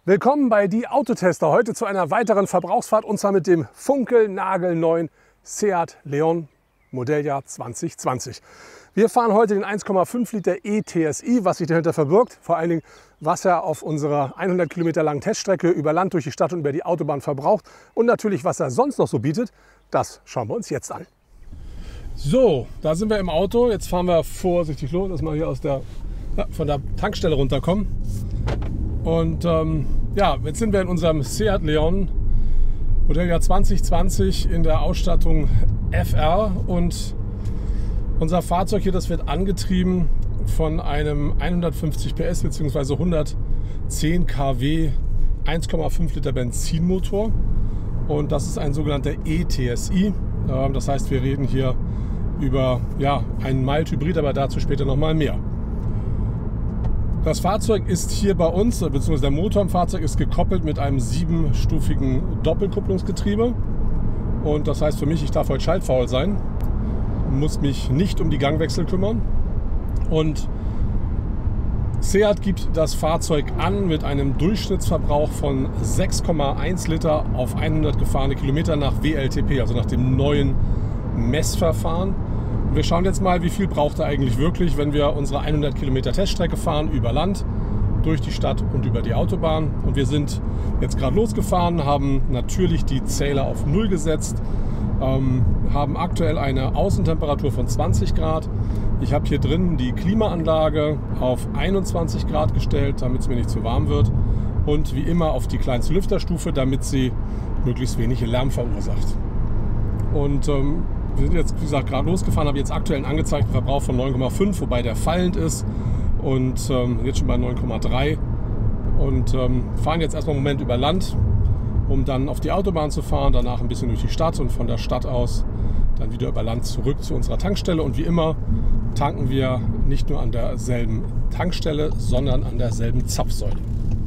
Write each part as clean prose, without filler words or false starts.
Willkommen bei Die Autotester, heute zu einer weiteren Verbrauchsfahrt und zwar mit dem funkelnagelneuen Seat Leon Modelljahr 2020. Wir fahren heute den 1,5 Liter E-TSI, was sich dahinter verbirgt, vor allen Dingen was er auf unserer 100 Kilometer langen Teststrecke über Land durch die Stadt und über die Autobahn verbraucht und natürlich was er sonst noch so bietet, das schauen wir uns jetzt an. So, da sind wir im Auto, jetzt fahren wir vorsichtig los, dass wir hier von der Tankstelle runterkommen. Und ja, jetzt sind wir in unserem Seat Leon Modelljahr 2020 in der Ausstattung FR und unser Fahrzeug hier, das wird angetrieben von einem 150 PS bzw. 110 kW 1,5 Liter Benzinmotor und das ist ein sogenannter E-TSI. Das heißt, wir reden hier über einen Mild-Hybrid, aber dazu später noch mal mehr. Das Fahrzeug ist hier bei uns, beziehungsweise der Motor im Fahrzeug ist gekoppelt mit einem 7-stufigen Doppelkupplungsgetriebe. Und das heißt für mich, ich darf heute schaltfaul sein, muss mich nicht um die Gangwechsel kümmern. Und Seat gibt das Fahrzeug an mit einem Durchschnittsverbrauch von 6,1 Liter auf 100 gefahrene Kilometer nach WLTP, also nach dem neuen Messverfahren. Wir schauen jetzt mal, wie viel braucht er eigentlich wirklich, wenn wir unsere 100 Kilometer Teststrecke fahren, über Land, durch die Stadt und über die Autobahn. Und wir sind jetzt gerade losgefahren, haben natürlich die Zähler auf 0 gesetzt, haben aktuell eine Außentemperatur von 20 Grad. Ich habe hier drin die Klimaanlage auf 21 Grad gestellt, damit es mir nicht zu warm wird. Und wie immer auf die kleinste Lüfterstufe, damit sie möglichst wenig Lärm verursacht. Und wir sind jetzt, wie gesagt, gerade losgefahren, habe jetzt aktuell einen angezeigten Verbrauch von 9,5, wobei der fallend ist und jetzt schon bei 9,3 und fahren jetzt erstmal einen Moment über Land, um dann auf die Autobahn zu fahren, danach ein bisschen durch die Stadt und von der Stadt aus dann wieder über Land zurück zu unserer Tankstelle und wie immer tanken wir nicht nur an derselben Tankstelle, sondern an derselben Zapfsäule.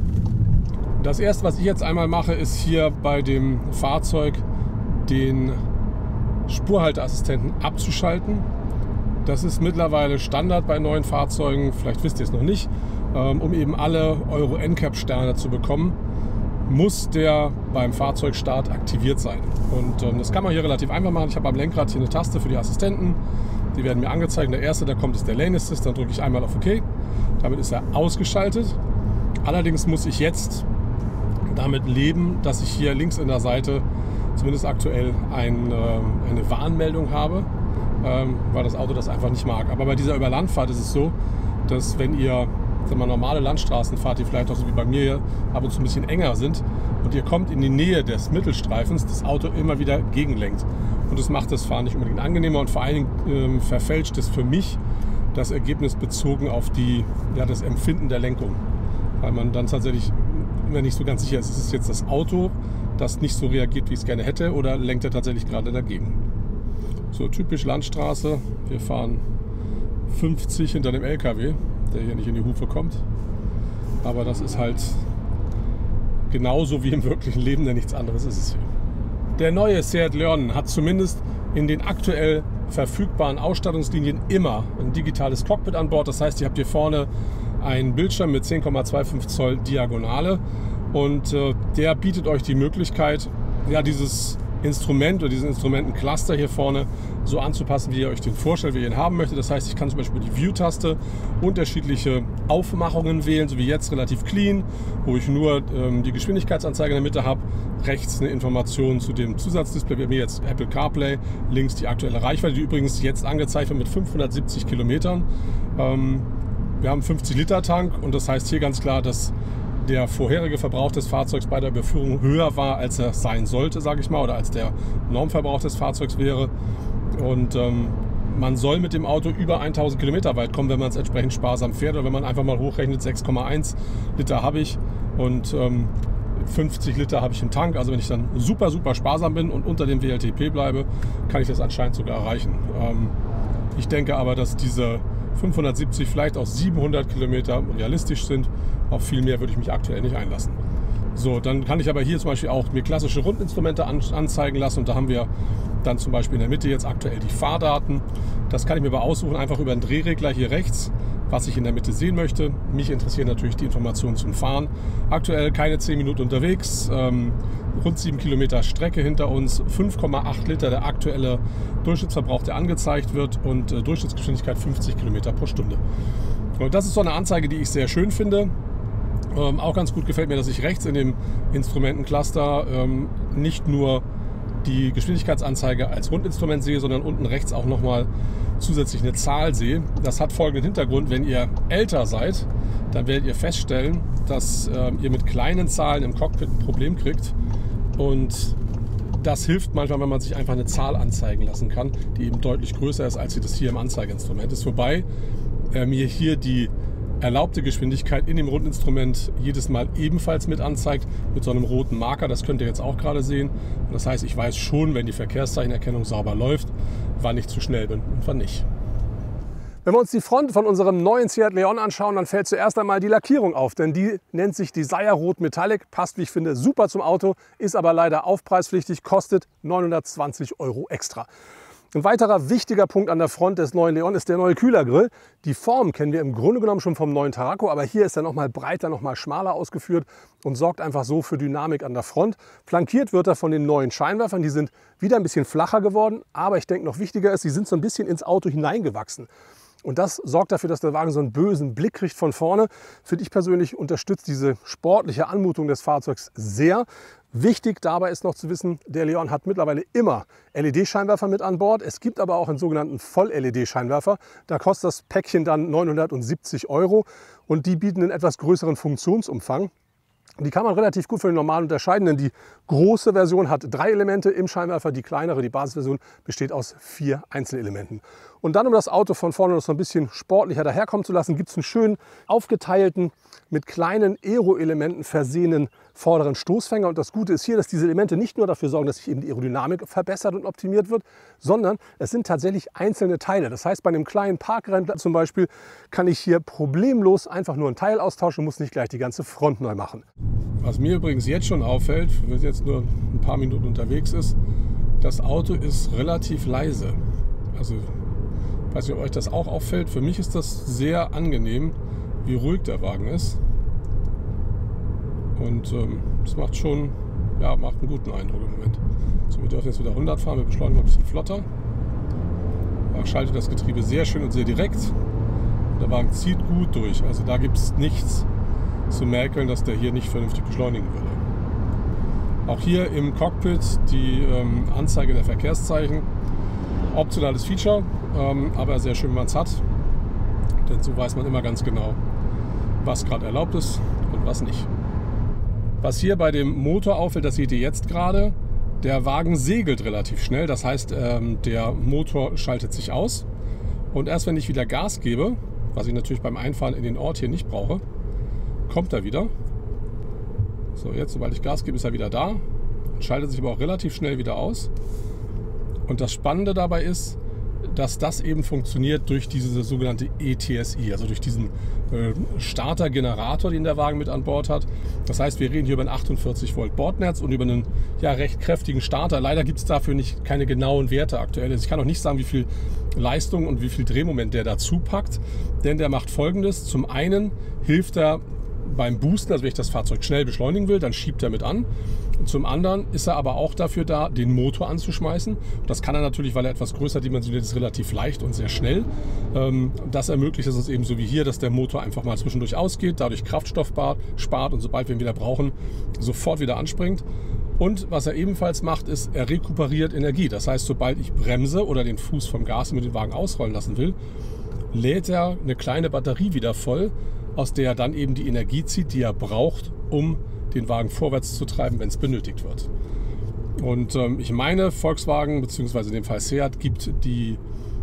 Das erste, was ich jetzt einmal mache, ist hier bei dem Fahrzeug den Spurhalteassistenten abzuschalten. Das ist mittlerweile Standard bei neuen Fahrzeugen, vielleicht wisst ihr es noch nicht. Um eben alle Euro NCAP-Sterne zu bekommen, muss der beim Fahrzeugstart aktiviert sein. Und das kann man hier relativ einfach machen. Ich habe am Lenkrad hier eine Taste für die Assistenten. Die werden mir angezeigt. Der erste, der kommt, ist der Lane Assist. Dann drücke ich einmal auf OK. Damit ist er ausgeschaltet. Allerdings muss ich jetzt damit leben, dass ich hier links in der Seite zumindest aktuell eine Warnmeldung habe, weil das Auto das einfach nicht mag. Aber bei dieser Überlandfahrt ist es so, dass wenn ihr normale Landstraßen fahrt, die vielleicht auch so wie bei mir hier ab und zu ein bisschen enger sind und ihr kommt in die Nähe des Mittelstreifens, das Auto immer wieder gegenlenkt. Und das macht das Fahren nicht unbedingt angenehmer und vor allen Dingen verfälscht es für mich das Ergebnis bezogen auf das Empfinden der Lenkung. Weil man dann tatsächlich immer nicht so ganz sicher ist, ist es jetzt das Auto, das nicht so reagiert, wie ich es gerne hätte, oder lenkt er tatsächlich gerade dagegen. So typisch Landstraße, wir fahren 50 hinter dem LKW, der hier nicht in die Hufe kommt. Aber das ist halt genauso wie im wirklichen Leben, denn nichts anderes ist es hier. Der neue Seat Leon hat zumindest in den aktuell verfügbaren Ausstattungslinien immer ein digitales Cockpit an Bord. Das heißt, ihr habt hier vorne einen Bildschirm mit 10,25 Zoll Diagonale. Und der bietet euch die Möglichkeit, dieses Instrument oder diesen Instrumentencluster hier vorne so anzupassen, wie ihr euch den vorstellt, wie ihr ihn haben möchtet. Das heißt, ich kann zum Beispiel die View-Taste unterschiedliche Aufmachungen wählen, so wie jetzt relativ clean, wo ich nur die Geschwindigkeitsanzeige in der Mitte habe. Rechts eine Information zu dem Zusatzdisplay, bei mir jetzt Apple CarPlay, links die aktuelle Reichweite, die übrigens jetzt angezeigt wird mit 570 Kilometern. Wir haben 50 Liter Tank und das heißt hier ganz klar, dass der vorherige Verbrauch des Fahrzeugs bei der Überführung höher war, als er sein sollte, sage ich mal, oder als der Normverbrauch des Fahrzeugs wäre. Und man soll mit dem Auto über 1000 Kilometer weit kommen, wenn man es entsprechend sparsam fährt. Oder wenn man einfach mal hochrechnet, 6,1 Liter habe ich und 50 Liter habe ich im Tank. Also wenn ich dann super sparsam bin und unter dem WLTP bleibe, kann ich das anscheinend sogar erreichen. Ich denke aber, dass diese 570, vielleicht auch 700 Kilometer realistisch sind. Auf viel mehr würde ich mich aktuell nicht einlassen. So, dann kann ich aber hier zum Beispiel auch mir klassische Rundinstrumente anzeigen lassen und da haben wir dann zum Beispiel in der Mitte jetzt aktuell die Fahrdaten. Das kann ich mir aber aussuchen, einfach über den Drehregler hier rechts. was ich in der Mitte sehen möchte. Mich interessieren natürlich die Informationen zum Fahren. Aktuell keine 10 Minuten unterwegs, rund 7 Kilometer Strecke hinter uns, 5,8 Liter der aktuelle Durchschnittsverbrauch, der angezeigt wird, und Durchschnittsgeschwindigkeit 50 Kilometer pro Stunde. Und das ist so eine Anzeige, die ich sehr schön finde. Auch ganz gut gefällt mir, dass ich rechts in dem Instrumentencluster nicht nur die Geschwindigkeitsanzeige als Rundinstrument sehe, sondern unten rechts auch nochmal zusätzlich eine Zahl sehe. Das hat folgenden Hintergrund: Wenn ihr älter seid, dann werdet ihr feststellen, dass ihr mit kleinen Zahlen im Cockpit ein Problem kriegt. Und das hilft manchmal, wenn man sich einfach eine Zahl anzeigen lassen kann, die eben deutlich größer ist, als sie das hier im Anzeigeinstrument ist. Wobei mir hier die erlaubte Geschwindigkeit in dem Rundinstrument jedes Mal ebenfalls mit anzeigt, mit so einem roten Marker. Das könnt ihr jetzt auch gerade sehen. Und das heißt, ich weiß schon, wenn die Verkehrszeichenerkennung sauber läuft, wann ich zu schnell bin und wann nicht. Wenn wir uns die Front von unserem neuen Seat Leon anschauen, dann fällt zuerst einmal die Lackierung auf, denn die nennt sich Desire Rot Metallic, passt, wie ich finde, super zum Auto, ist aber leider aufpreispflichtig, kostet 920 € extra. Ein weiterer wichtiger Punkt an der Front des neuen Leon ist der neue Kühlergrill. Die Form kennen wir im Grunde genommen schon vom neuen Tarraco, aber hier ist er noch mal breiter, noch mal schmaler ausgeführt und sorgt einfach so für Dynamik an der Front. Flankiert wird er von den neuen Scheinwerfern, die sind wieder ein bisschen flacher geworden, aber ich denke, noch wichtiger ist, sie sind so ein bisschen ins Auto hineingewachsen. Und das sorgt dafür, dass der Wagen so einen bösen Blick kriegt von vorne. Finde ich persönlich, unterstützt diese sportliche Anmutung des Fahrzeugs sehr. Wichtig dabei ist noch zu wissen, der Leon hat mittlerweile immer LED-Scheinwerfer mit an Bord. Es gibt aber auch einen sogenannten Voll-LED-Scheinwerfer. Da kostet das Päckchen dann 970 € und die bieten einen etwas größeren Funktionsumfang. Die kann man relativ gut von den normalen unterscheiden, denn die große Version hat 3 Elemente im Scheinwerfer, die kleinere, die Basisversion, besteht aus 4 Einzelelementen. Und dann, um das Auto von vorne noch so ein bisschen sportlicher daherkommen zu lassen, gibt es einen schönen aufgeteilten, mit kleinen Aero-Elementen versehenen vorderen Stoßfänger. Und das Gute ist hier, dass diese Elemente nicht nur dafür sorgen, dass sich eben die Aerodynamik verbessert und optimiert wird, sondern es sind tatsächlich einzelne Teile. Das heißt, bei einem kleinen Parkrempler zum Beispiel kann ich hier problemlos einfach nur ein Teil austauschen und muss nicht gleich die ganze Front neu machen. Was mir übrigens jetzt schon auffällt, wenn es jetzt nur ein paar Minuten unterwegs ist, das Auto ist relativ leise. Also ich weiß nicht, ob euch das auch auffällt. Für mich ist das sehr angenehm, wie ruhig der Wagen ist. Und das macht schon, ja, macht einen guten Eindruck im Moment. So, wir dürfen jetzt wieder 100 fahren, wir beschleunigen ein bisschen flotter. Er schaltet das Getriebe sehr schön und sehr direkt. Der Wagen zieht gut durch, also da gibt es nichts zu mäkeln, dass der hier nicht vernünftig beschleunigen würde. Auch hier im Cockpit die Anzeige der Verkehrszeichen. Optionales Feature, aber sehr schön, wenn man es hat. Denn so weiß man immer ganz genau, was gerade erlaubt ist und was nicht. Was hier bei dem Motor auffällt, das seht ihr jetzt gerade, der Wagen segelt relativ schnell. Das heißt, der Motor schaltet sich aus. Und erst wenn ich wieder Gas gebe, was ich natürlich beim Einfahren in den Ort hier nicht brauche, kommt er wieder. So, jetzt, sobald ich Gas gebe, ist er wieder da. Schaltet sich aber auch relativ schnell wieder aus. Und das Spannende dabei ist, dass das eben funktioniert durch diese sogenannte ETSI, also durch diesen Starter-Generator, den der Wagen mit an Bord hat. Das heißt, wir reden hier über ein 48 Volt Bordnetz und über einen ja, recht kräftigen Starter. Leider gibt es dafür keine genauen Werte aktuell. Also ich kann auch nicht sagen, wie viel Leistung und wie viel Drehmoment der dazu packt, denn der macht Folgendes. Zum einen hilft er beim Boosten, also wenn ich das Fahrzeug schnell beschleunigen will, dann schiebt er mit an. Zum anderen ist er aber auch dafür da, den Motor anzuschmeißen. Das kann er natürlich, weil er etwas größer dimensioniert ist, relativ leicht und sehr schnell. Das ermöglicht es uns eben so wie hier, dass der Motor einfach mal zwischendurch ausgeht, dadurch Kraftstoff spart und sobald wir ihn wieder brauchen, sofort wieder anspringt. Und was er ebenfalls macht, ist, er rekuperiert Energie. Das heißt, sobald ich bremse oder den Fuß vom Gas mit dem Wagen ausrollen lassen will, lädt er eine kleine Batterie wieder voll, aus der er dann eben die Energie zieht, die er braucht, um den Wagen vorwärts zu treiben, wenn es benötigt wird. Und ich meine, Volkswagen bzw. in dem Fall Seat gibt die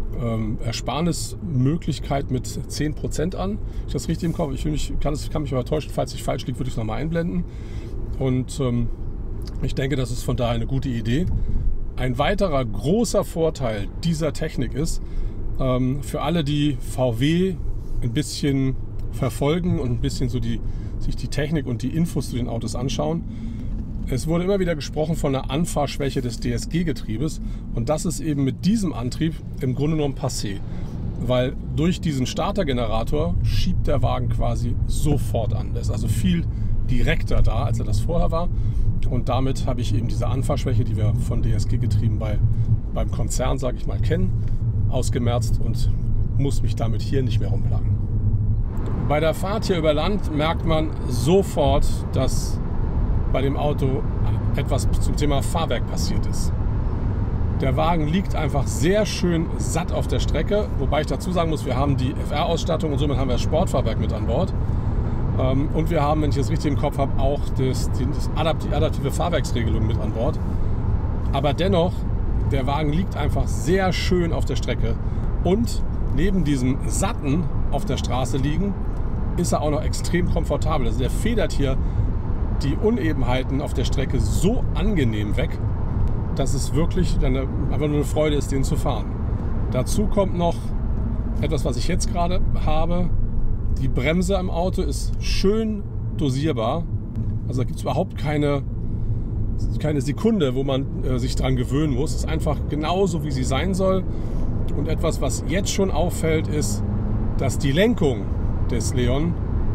Ersparnismöglichkeit mit 10% an. Ich das richtig im Kopf. Ich kann mich aber täuschen. Falls ich falsch liege, würde ich es nochmal einblenden. Und ich denke, das ist von daher eine gute Idee. Ein weiterer großer Vorteil dieser Technik ist, für alle, die VW ein bisschen verfolgen und ein bisschen so sich die Technik und die Infos zu den Autos anschauen. Es wurde immer wieder gesprochen von einer Anfahrschwäche des DSG-Getriebes und das ist eben mit diesem Antrieb im Grunde genommen passé. weil durch diesen Startergenerator schiebt der Wagen quasi sofort an. Der ist also viel direkter da, als er das vorher war. Und damit habe ich eben diese Anfahrschwäche, die wir von DSG-Getrieben beim Konzern, sage ich mal, kennen, ausgemerzt und muss mich damit hier nicht mehr rumplagen. Bei der Fahrt hier über Land merkt man sofort, dass bei dem Auto etwas zum Thema Fahrwerk passiert ist. Der Wagen liegt einfach sehr schön satt auf der Strecke, wobei ich dazu sagen muss, wir haben die FR-Ausstattung und somit haben wir das Sportfahrwerk mit an Bord. Und wir haben, wenn ich das richtig im Kopf habe, auch die adaptive Fahrwerksregelung mit an Bord. Aber dennoch, der Wagen liegt einfach sehr schön auf der Strecke. Und neben diesem satten auf der Straße liegen, ist er auch noch extrem komfortabel. Also der federt hier die Unebenheiten auf der Strecke so angenehm weg, dass es wirklich einfach nur eine Freude ist, den zu fahren. Dazu kommt noch etwas, was ich jetzt gerade habe. Die Bremse im Auto ist schön dosierbar. Also da gibt es überhaupt keine Sekunde, wo man sich dran gewöhnen muss. Es ist einfach genauso, wie sie sein soll. Und etwas, was jetzt schon auffällt, ist, dass die Lenkung des Leon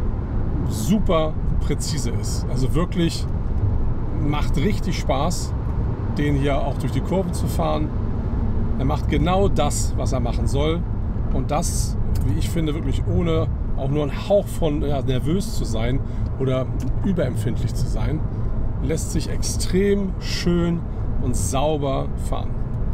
super präzise ist. Also wirklich macht richtig Spaß, den hier auch durch die Kurven zu fahren. Er macht genau das, was er machen soll. Und das, wie ich finde, wirklich ohne auch nur einen Hauch von nervös zu sein oder überempfindlich zu sein, lässt sich extrem schön und sauber fahren.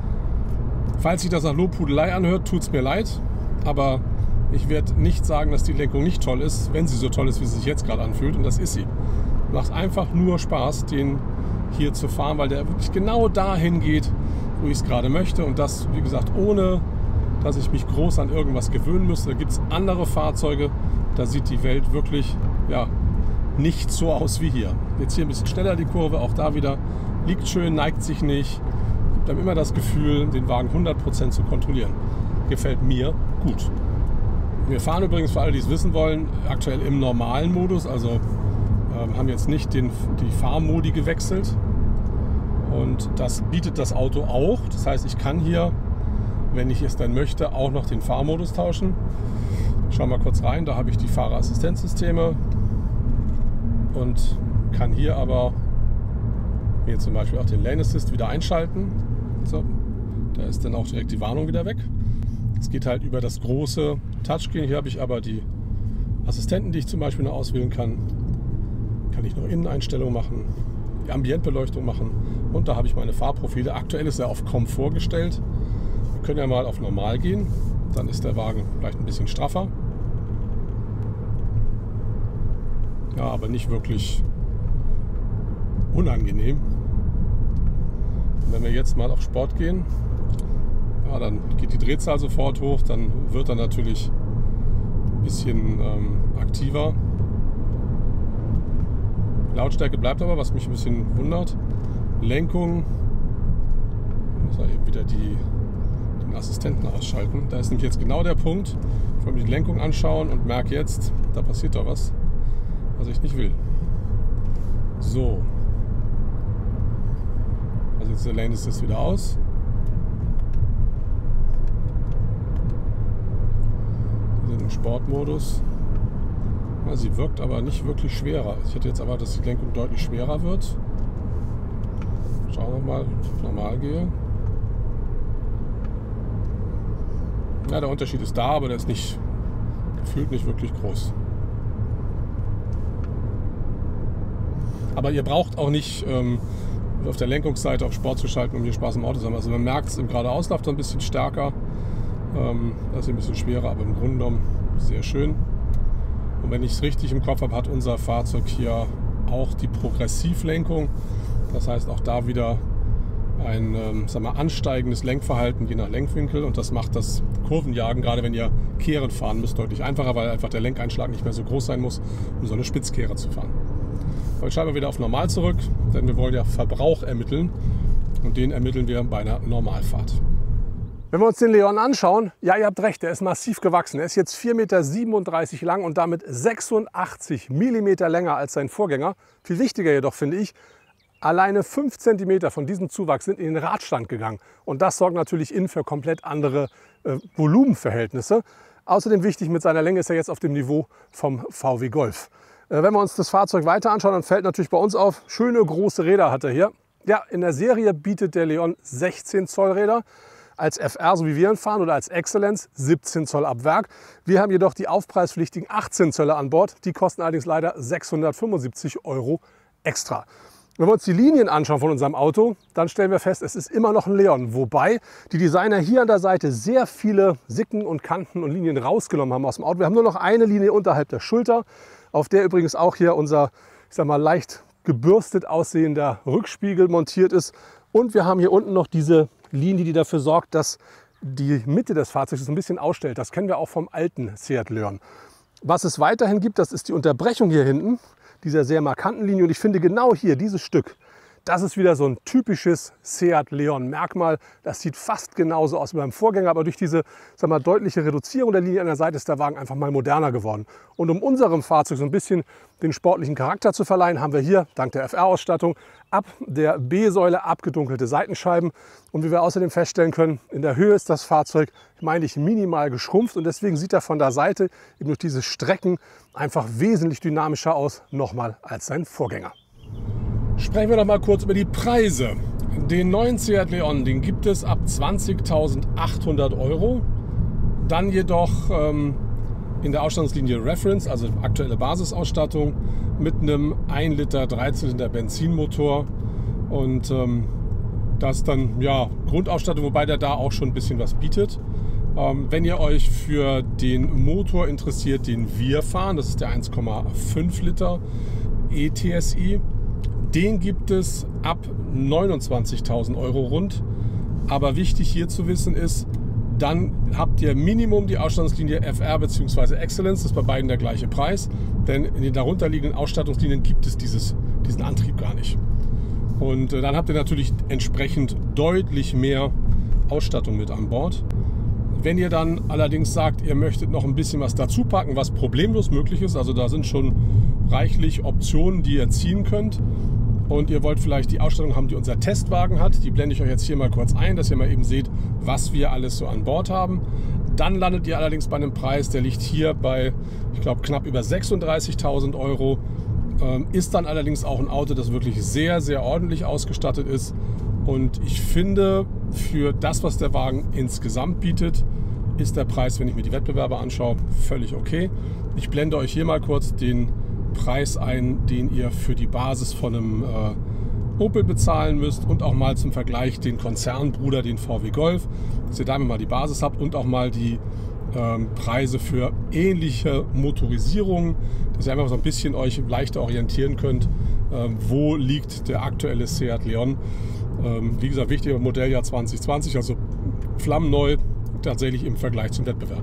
Falls sich das nach Lobhudelei anhört, tut es mir leid, aber ich werde nicht sagen, dass die Lenkung nicht toll ist, wenn sie so toll ist, wie sie sich jetzt gerade anfühlt, und das ist sie. Macht einfach nur Spaß, den hier zu fahren, weil der wirklich genau dahin geht, wo ich es gerade möchte, und das, wie gesagt, ohne dass ich mich groß an irgendwas gewöhnen müsste. Da gibt es andere Fahrzeuge, da sieht die Welt wirklich nicht so aus wie hier. Jetzt hier ein bisschen schneller die Kurve, auch da wieder liegt schön, neigt sich nicht, gibt einem immer das Gefühl, den Wagen 100% zu kontrollieren. Gefällt mir gut. Wir fahren übrigens, für alle, die es wissen wollen, aktuell im normalen Modus, also haben jetzt nicht die Fahrmodi gewechselt, und das bietet das Auto auch. Das heißt, ich kann hier, wenn ich es dann möchte, auch noch den Fahrmodus tauschen. Schauen wir mal kurz rein, da habe ich die Fahrerassistenzsysteme und kann hier aber mir zum Beispiel auch den Lane Assist wieder einschalten. So, da ist dann auch direkt die Warnung wieder weg. Es geht halt über das große Touchscreen. Hier habe ich aber die Assistenten, die ich zum Beispiel noch auswählen kann. Kann ich noch Inneneinstellungen machen, die Ambientbeleuchtung machen, und da habe ich meine Fahrprofile. Aktuell ist er auf Komfort gestellt. Wir können ja mal auf Normal gehen, dann ist der Wagen vielleicht ein bisschen straffer. Ja, aber nicht wirklich unangenehm. Und wenn wir jetzt mal auf Sport gehen, ja, dann geht die Drehzahl sofort hoch, dann wird er natürlich ein bisschen aktiver. Lautstärke bleibt aber, was mich ein bisschen wundert. Lenkung, muss er eben wieder den Assistenten ausschalten. Da ist nämlich jetzt genau der Punkt. Ich wollte mir die Lenkung anschauen und merke jetzt, da passiert doch was ich nicht will. So. Also jetzt der Lane Assist wieder aus. Wir sind im Sportmodus. Ja, sie wirkt aber nicht wirklich schwerer. Ich hätte jetzt aber, dass die Lenkung deutlich schwerer wird. Schauen wir mal, ob ich normal gehe. Ja, der Unterschied ist da, aber der ist gefühlt nicht wirklich groß. Aber ihr braucht auch nicht auf der Lenkungsseite auf Sport zu schalten, um hier Spaß im Auto zu haben. Also man merkt es im Geradeauslauf ein bisschen stärker. Das ist ein bisschen schwerer, aber im Grunde genommen sehr schön. Und wenn ich es richtig im Kopf habe, hat unser Fahrzeug hier auch die Progressivlenkung. Das heißt auch da wieder ein ansteigendes Lenkverhalten je nach Lenkwinkel, und das macht das Kurvenjagen, gerade wenn ihr Kehren fahren müsst, deutlich einfacher, weil einfach der Lenkeinschlag nicht mehr so groß sein muss, um so eine Spitzkehre zu fahren. Aber jetzt schalten wir wieder auf Normal zurück, denn wir wollen ja Verbrauch ermitteln, und den ermitteln wir bei einer Normalfahrt. Wenn wir uns den Leon anschauen, ja, ihr habt recht, der ist massiv gewachsen. Er ist jetzt 4,37 Meter lang und damit 86 mm länger als sein Vorgänger. Viel wichtiger jedoch finde ich, Alleine 5 cm von diesem Zuwachs sind in den Radstand gegangen. Und das sorgt natürlich innen für komplett andere Volumenverhältnisse. Außerdem wichtig, mit seiner Länge ist er jetzt auf dem Niveau vom VW Golf. Wenn wir uns das Fahrzeug weiter anschauen, dann fällt natürlich bei uns auf, schöne große Räder hat er hier. Ja, in der Serie bietet der Leon 16 Zoll Räder. Als FR, so wie wir ihn fahren, oder als Excellence 17 Zoll ab Werk. Wir haben jedoch die aufpreispflichtigen 18 Zöller an Bord. Die kosten allerdings leider 675 € extra. Wenn wir uns die Linien anschauen von unserem Auto, dann stellen wir fest, es ist immer noch ein Leon. Wobei die Designer hier an der Seite sehr viele Sicken und Kanten und Linien rausgenommen haben aus dem Auto. Wir haben nur noch eine Linie unterhalb der Schulter, auf der übrigens auch hier unser, ich sag mal, leicht gebürstet aussehender Rückspiegel montiert ist. Und wir haben hier unten noch diese Linie, die dafür sorgt, dass die Mitte des Fahrzeugs so ein bisschen ausstellt. Das kennen wir auch vom alten Seat Leon. Was es weiterhin gibt, das ist die Unterbrechung hier hinten, dieser sehr markanten Linie. Und ich finde genau hier, dieses Stück, das ist wieder so ein typisches Seat Leon Merkmal. Das sieht fast genauso aus wie beim Vorgänger, aber durch diese, sag mal, deutliche Reduzierung der Linie an der Seite ist der Wagen einfach mal moderner geworden. Und um unserem Fahrzeug so ein bisschen den sportlichen Charakter zu verleihen, haben wir hier, dank der FR-Ausstattung, ab der B-Säule abgedunkelte Seitenscheiben. Und wie wir außerdem feststellen können, in der Höhe ist das Fahrzeug, meine ich, minimal geschrumpft. Und deswegen sieht er von der Seite eben durch diese Strecken einfach wesentlich dynamischer aus, nochmal als sein Vorgänger. Sprechen wir noch mal kurz über die Preise. Den neuen Seat Leon, den gibt es ab 20.800 €. Dann jedoch in der Ausstattungslinie Reference, also aktuelle Basisausstattung, mit einem 1 Liter 3-Zylinder Benzinmotor. Und das dann ja Grundausstattung, wobei der da auch schon ein bisschen was bietet. Wenn ihr euch für den Motor interessiert, den wir fahren, das ist der 1,5 Liter E-TSI. Den gibt es ab 29.000 € rund. Aber wichtig hier zu wissen ist, dann habt ihr Minimum die Ausstattungslinie FR bzw. Excellence. Das ist bei beiden der gleiche Preis. Denn in den darunterliegenden Ausstattungslinien gibt es diesen Antrieb gar nicht. Und dann habt ihr natürlich entsprechend deutlich mehr Ausstattung mit an Bord. Wenn ihr dann allerdings sagt, ihr möchtet noch ein bisschen was dazu packen, was problemlos möglich ist, also da sind schon reichlich Optionen, die ihr ziehen könnt, und ihr wollt vielleicht die Ausstattung haben, die unser Testwagen hat, die blende ich euch jetzt hier mal kurz ein, dass ihr mal eben seht, was wir alles so an Bord haben. Dann landet ihr allerdings bei einem Preis, der liegt hier bei, ich glaube, knapp über 36.000 €. Ist dann allerdings auch ein Auto, das wirklich sehr, sehr ordentlich ausgestattet ist. Und ich finde, für das, was der Wagen insgesamt bietet, ist der Preis, wenn ich mir die Wettbewerber anschaue, völlig okay. Ich blende euch hier mal kurz den Preis ein, den ihr für die Basis von einem Opel bezahlen müsst, und auch mal zum Vergleich den Konzernbruder, den VW Golf, dass ihr damit mal die Basis habt und auch mal die Preise für ähnliche Motorisierungen, dass ihr einfach so ein bisschen euch leichter orientieren könnt, wo liegt der aktuelle Seat Leon. Wie gesagt, wichtiger Modelljahr 2020, also flammneu tatsächlich im Vergleich zum Wettbewerb.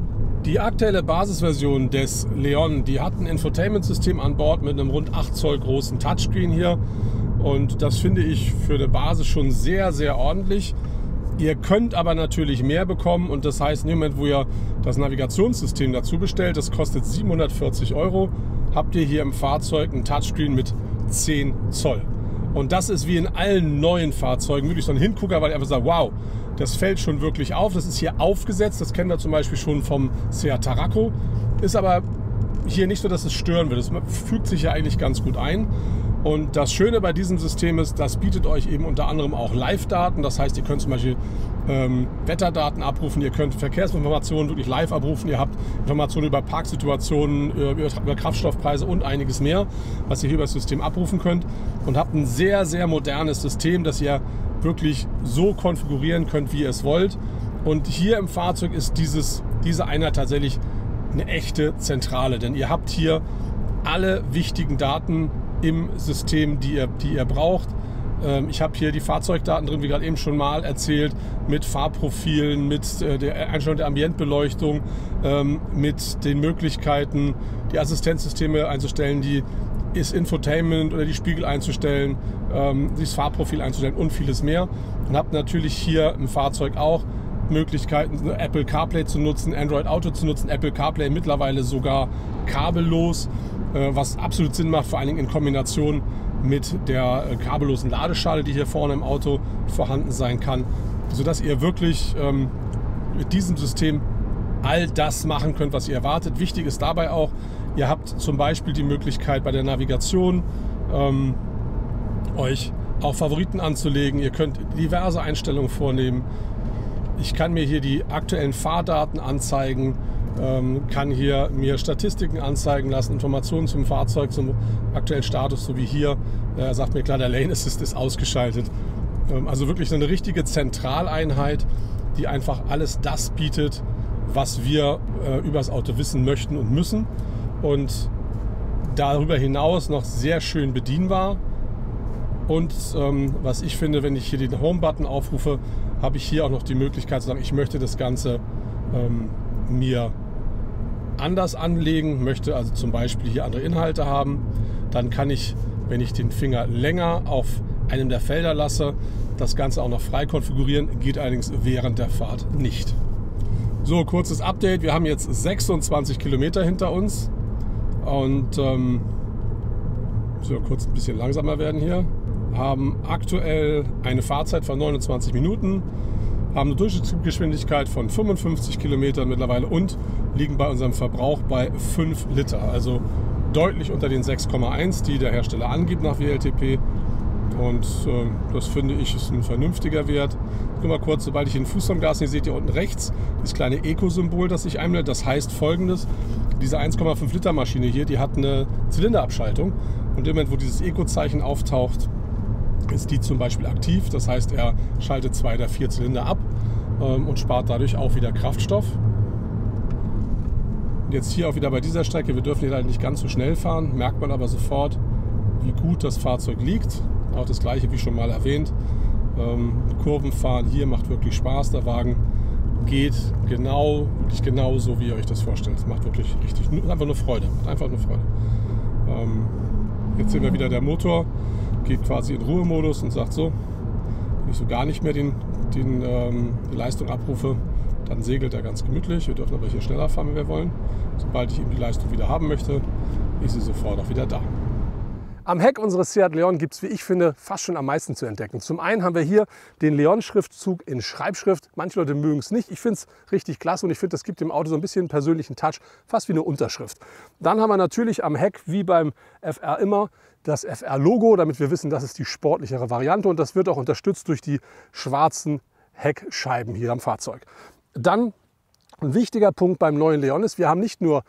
Die aktuelle Basisversion des Leon, die hat ein Infotainment-System an Bord mit einem rund 8 Zoll großen Touchscreen hier. Und das finde ich für eine Basis schon sehr, sehr ordentlich. Ihr könnt aber natürlich mehr bekommen, und das heißt, in dem Moment, wo ihr das Navigationssystem dazu bestellt, das kostet 740 €, habt ihr hier im Fahrzeug ein Touchscreen mit 10 Zoll. Und das ist wie in allen neuen Fahrzeugen wirklich so ein Hingucker, weil ihr einfach sagt, wow, das fällt schon wirklich auf. Das ist hier aufgesetzt, das kennen wir zum Beispiel schon vom Seat Tarraco. Ist aber hier nicht so, dass es stören wird. Es fügt sich ja eigentlich ganz gut ein. Und das Schöne bei diesem System ist, das bietet euch eben unter anderem auch Live-Daten. Das heißt, ihr könnt zum Beispiel Wetterdaten abrufen, ihr könnt Verkehrsinformationen wirklich live abrufen, ihr habt Informationen über Parksituationen, über Kraftstoffpreise und einiges mehr, was ihr hier über das System abrufen könnt, und habt ein sehr, sehr modernes System, das ihr wirklich so konfigurieren könnt, wie ihr es wollt. Und hier im Fahrzeug ist diese Einheit tatsächlich eine echte Zentrale, denn ihr habt hier alle wichtigen Daten im System, die ihr braucht. Ich habe hier die Fahrzeugdaten drin, wie gerade eben schon mal erzählt, mit Fahrprofilen, mit der Einstellung der Ambientbeleuchtung, mit den Möglichkeiten, die Assistenzsysteme einzustellen, das Infotainment oder die Spiegel einzustellen, das Fahrprofil einzustellen und vieles mehr. Und habt natürlich hier im Fahrzeug auch Möglichkeiten, Apple CarPlay zu nutzen, Android Auto zu nutzen, Apple CarPlay mittlerweile sogar kabellos, was absolut Sinn macht, vor allen Dingen in Kombination mit der kabellosen Ladeschale, die hier vorne im Auto vorhanden sein kann, sodass ihr wirklich mit diesem System all das machen könnt, was ihr erwartet. Wichtig ist dabei auch, ihr habt zum Beispiel die Möglichkeit bei der Navigation euch auch Favoriten anzulegen. Ihr könnt diverse Einstellungen vornehmen. Ich kann mir hier die aktuellen Fahrdaten anzeigen, kann hier mir Statistiken anzeigen lassen, Informationen zum Fahrzeug, zum aktuellen Status, so wie hier. Er sagt mir klar, der Lane Assist ist ausgeschaltet. Also wirklich eine richtige Zentraleinheit, die einfach alles das bietet, was wir über das Auto wissen möchten und müssen. Und darüber hinaus noch sehr schön bedienbar. Und was ich finde, wenn ich hier den Home-Button aufrufe, habe ich hier auch noch die Möglichkeit zu sagen, ich möchte das Ganze mir anders anlegen, möchte also zum Beispiel hier andere Inhalte haben. Dann kann ich, wenn ich den Finger länger auf einem der Felder lasse, das Ganze auch noch frei konfigurieren, geht allerdings während der Fahrt nicht. So, kurzes Update. Wir haben jetzt 26 Kilometer hinter uns und so kurz ein bisschen langsamer werden hier. Haben aktuell eine Fahrzeit von 29 Minuten, haben eine Durchschnittsgeschwindigkeit von 55 Kilometern mittlerweile und liegen bei unserem Verbrauch bei 5 Liter. Also deutlich unter den 6,1, die der Hersteller angibt nach WLTP. Und das finde ich ist ein vernünftiger Wert. Nur mal kurz, sobald ich den Fuß vom Gas sehe, seht ihr unten rechts das kleine Eco-Symbol, das sich einblendet. Das heißt Folgendes: Diese 1,5 Liter Maschine hier, die hat eine Zylinderabschaltung. Und im Moment, wo dieses Eco-Zeichen auftaucht, ist die zum Beispiel aktiv. Das heißt, er schaltet 2 der 4 Zylinder ab und spart dadurch auch wieder Kraftstoff. Jetzt hier auch wieder bei dieser Strecke, wir dürfen hier leider nicht ganz so schnell fahren, merkt man aber sofort, wie gut das Fahrzeug liegt. Auch das gleiche wie schon mal erwähnt. Kurvenfahren hier macht wirklich Spaß. Der Wagen geht wirklich genau so, wie ihr euch das vorstellt. Es macht wirklich richtig, einfach nur Freude. Einfach nur Freude. Jetzt sehen wir wieder, der Motor geht quasi in Ruhemodus und sagt so, wenn ich so gar nicht mehr die Leistung abrufe, dann segelt er ganz gemütlich. Wir dürfen aber hier schneller fahren, wenn wir wollen. Sobald ich eben die Leistung wieder haben möchte, ist sie sofort auch wieder da. Am Heck unseres Seat Leon gibt es, wie ich finde, fast schon am meisten zu entdecken. Zum einen haben wir hier den Leon-Schriftzug in Schreibschrift. Manche Leute mögen es nicht. Ich finde es richtig klasse und ich finde, das gibt dem Auto so ein bisschen einen persönlichen Touch, fast wie eine Unterschrift. Dann haben wir natürlich am Heck, wie beim FR immer, das FR-Logo, damit wir wissen, das ist die sportlichere Variante und das wird auch unterstützt durch die schwarzen Heckscheiben hier am Fahrzeug. Dann ein wichtiger Punkt beim neuen Leon ist, wir haben nicht nur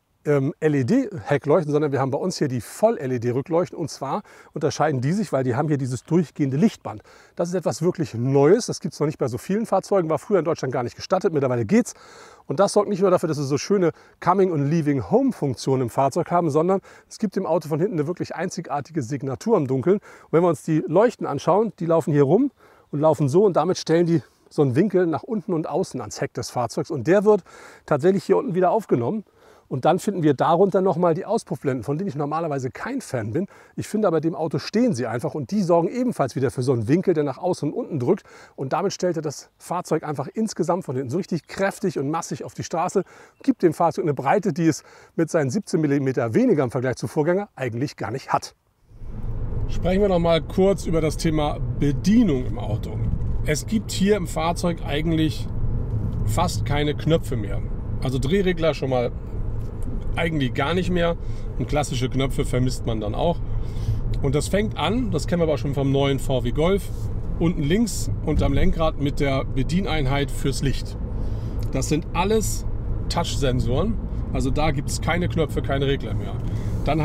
LED-Heckleuchten, sondern wir haben bei uns hier die Voll-LED-Rückleuchten. Und zwar unterscheiden die sich, weil die haben hier dieses durchgehende Lichtband. Das ist etwas wirklich Neues. Das gibt es noch nicht bei so vielen Fahrzeugen. War früher in Deutschland gar nicht gestattet. Mittlerweile geht's. Und das sorgt nicht nur dafür, dass wir so schöne Coming- und Leaving-Home-Funktionen im Fahrzeug haben, sondern es gibt dem Auto von hinten eine wirklich einzigartige Signatur im Dunkeln. Und wenn wir uns die Leuchten anschauen, die laufen hier rum und laufen so. Und damit stellen die so einen Winkel nach unten und außen ans Heck des Fahrzeugs. Und der wird tatsächlich hier unten wieder aufgenommen. Und dann finden wir darunter nochmal die Auspuffblenden, von denen ich normalerweise kein Fan bin. Ich finde aber, dem Auto stehen sie einfach und die sorgen ebenfalls wieder für so einen Winkel, der nach außen und unten drückt. Und damit stellt er das Fahrzeug einfach insgesamt von hinten so richtig kräftig und massig auf die Straße, gibt dem Fahrzeug eine Breite, die es mit seinen 17 mm weniger im Vergleich zum Vorgänger eigentlich gar nicht hat. Sprechen wir noch mal kurz über das Thema Bedienung im Auto. Es gibt hier im Fahrzeug eigentlich fast keine Knöpfe mehr. Also Drehregler schon mal eigentlich gar nicht mehr und klassische Knöpfe vermisst man dann auch. Und das fängt an, das kennen wir aber schon vom neuen VW Golf, unten links unterm Lenkrad mit der Bedieneinheit fürs Licht. Das sind alles Touch-Sensoren, also da gibt es keine Knöpfe, keine Regler mehr. Dann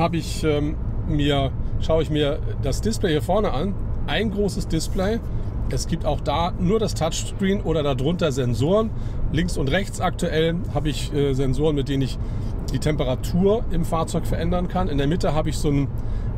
schaue ich mir das Display hier vorne an, ein großes Display. Es gibt auch da nur das Touchscreen oder darunter Sensoren. Links und rechts aktuell habe ich Sensoren, mit denen ich die Temperatur im Fahrzeug verändern kann. In der Mitte habe ich so einen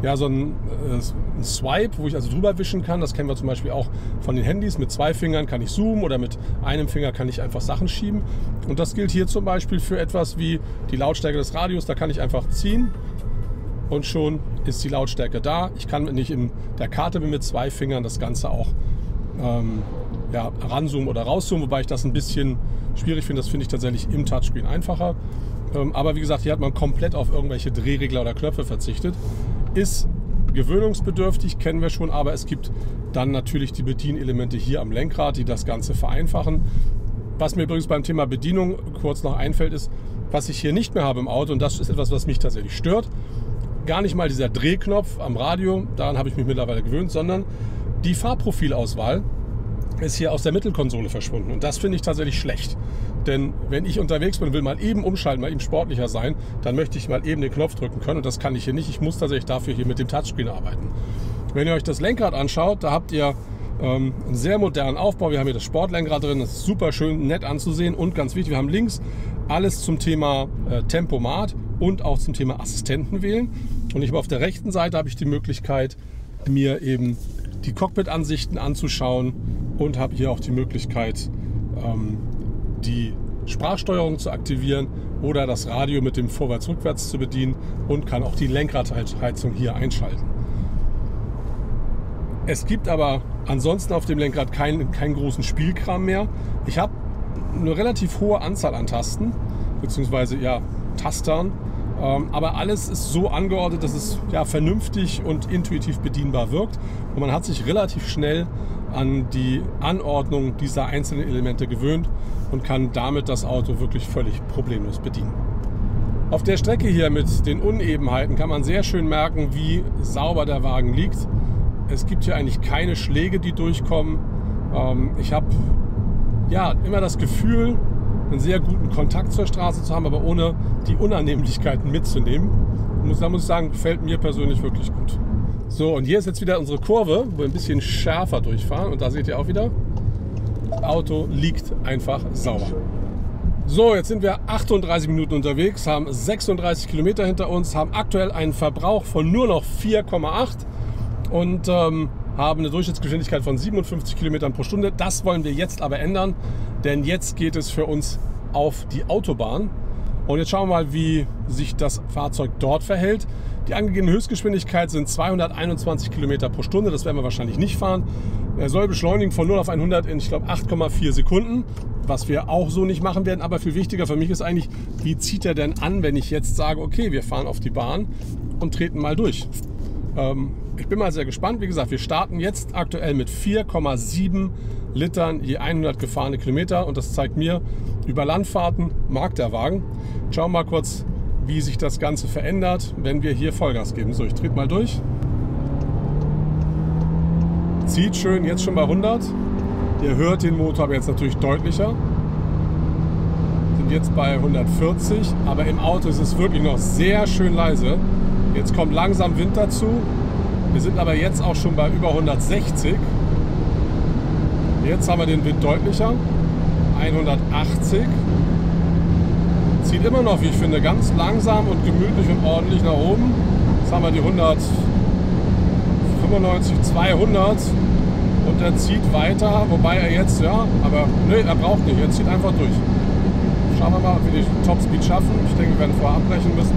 Swipe, wo ich also drüber wischen kann. Das kennen wir zum Beispiel auch von den Handys. Mit 2 Fingern kann ich zoomen oder mit einem Finger kann ich einfach Sachen schieben. Und das gilt hier zum Beispiel für etwas wie die Lautstärke des Radios. Da kann ich einfach ziehen und schon ist die Lautstärke da. Ich kann, wenn ich in der Karte bin, mit 2 Fingern das Ganze auch ranzoomen oder rauszoomen, wobei ich das ein bisschen schwierig finde. Das finde ich tatsächlich im Touchscreen einfacher. Aber wie gesagt, hier hat man komplett auf irgendwelche Drehregler oder Knöpfe verzichtet. Ist gewöhnungsbedürftig, kennen wir schon, aber es gibt dann natürlich die Bedienelemente hier am Lenkrad, die das Ganze vereinfachen. Was mir übrigens beim Thema Bedienung kurz noch einfällt, ist, was ich hier nicht mehr habe im Auto, und das ist etwas, was mich tatsächlich stört, gar nicht mal dieser Drehknopf am Radio, daran habe ich mich mittlerweile gewöhnt, sondern die Fahrprofilauswahl ist hier aus der Mittelkonsole verschwunden. Und das finde ich tatsächlich schlecht. Denn wenn ich unterwegs bin und will mal eben umschalten, mal eben sportlicher sein, dann möchte ich mal eben den Knopf drücken können. Und das kann ich hier nicht. Ich muss tatsächlich dafür hier mit dem Touchscreen arbeiten. Wenn ihr euch das Lenkrad anschaut, da habt ihr einen sehr modernen Aufbau. Wir haben hier das Sportlenkrad drin. Das ist super schön, nett anzusehen. Und ganz wichtig, wir haben links alles zum Thema Tempomat und auch zum Thema Assistenten wählen. Und ich habe auf der rechten Seite habe ich die Möglichkeit, mir eben die Cockpit-Ansichten anzuschauen und habe hier auch die Möglichkeit, die Sprachsteuerung zu aktivieren oder das Radio mit dem Vorwärts-Rückwärts zu bedienen und kann auch die Lenkradheizung hier einschalten. Es gibt aber ansonsten auf dem Lenkrad keinen großen Spielkram mehr. Ich habe eine relativ hohe Anzahl an Tasten, beziehungsweise ja, Tastern, aber alles ist so angeordnet, dass es ja vernünftig und intuitiv bedienbar wirkt und man hat sich relativ schnell an die Anordnung dieser einzelnen Elemente gewöhnt und kann damit das Auto wirklich völlig problemlos bedienen. Auf der Strecke hier mit den Unebenheiten kann man sehr schön merken, wie sauber der Wagen liegt. Es gibt hier eigentlich keine Schläge, die durchkommen. Ich habe ja immer das Gefühl, einen sehr guten Kontakt zur Straße zu haben, aber ohne die Unannehmlichkeiten mitzunehmen. Da muss ich sagen, gefällt mir persönlich wirklich gut. So, und hier ist jetzt wieder unsere Kurve, wo wir ein bisschen schärfer durchfahren. Und da seht ihr auch wieder, das Auto liegt einfach sauber. So, jetzt sind wir 38 Minuten unterwegs, haben 36 Kilometer hinter uns, haben aktuell einen Verbrauch von nur noch 4,8 und haben eine Durchschnittsgeschwindigkeit von 57 Kilometern pro Stunde. Das wollen wir jetzt aber ändern, denn jetzt geht es für uns auf die Autobahn. Und jetzt schauen wir mal, wie sich das Fahrzeug dort verhält. Die angegebene Höchstgeschwindigkeit sind 221 Kilometer pro Stunde. Das werden wir wahrscheinlich nicht fahren. Er soll beschleunigen von 0 auf 100 in, ich glaube, 8,4 Sekunden, was wir auch so nicht machen werden. Aber viel wichtiger für mich ist eigentlich, wie zieht er denn an, wenn ich jetzt sage, okay, wir fahren auf die Bahn und treten mal durch. Ich bin mal sehr gespannt. Wie gesagt, wir starten jetzt aktuell mit 4,7 Litern je 100 gefahrene Kilometer. Und das zeigt mir, über Landfahrten mag der Wagen. Schauen wir mal kurz, wie sich das Ganze verändert, wenn wir hier Vollgas geben. So, ich trete mal durch. Zieht schön, jetzt schon bei 100. Ihr hört den Motor aber jetzt natürlich deutlicher. Sind jetzt bei 140, aber im Auto ist es wirklich noch sehr schön leise. Jetzt kommt langsam Wind dazu. Wir sind aber jetzt auch schon bei über 160. Jetzt haben wir den Wind deutlicher. 180. Zieht immer noch, wie ich finde, ganz langsam und gemütlich und ordentlich nach oben. Jetzt haben wir die 195, 200 und er zieht weiter, wobei er jetzt, ja, aber nö, er braucht nicht, er zieht einfach durch. Schauen wir mal, ob wir die Topspeed schaffen. Ich denke, wir werden vorher abbrechen müssen.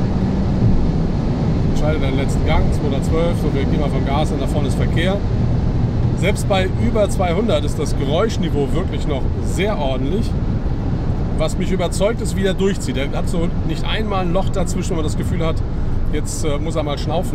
Ich schalte den letzten Gang, 212, so wir gehen mal vom Gas und da vorne ist Verkehr. Selbst bei über 200 ist das Geräuschniveau wirklich noch sehr ordentlich. Was mich überzeugt, ist, wie er durchzieht. Er hat so nicht einmal ein Loch dazwischen, wo man das Gefühl hat, jetzt muss er mal schnaufen.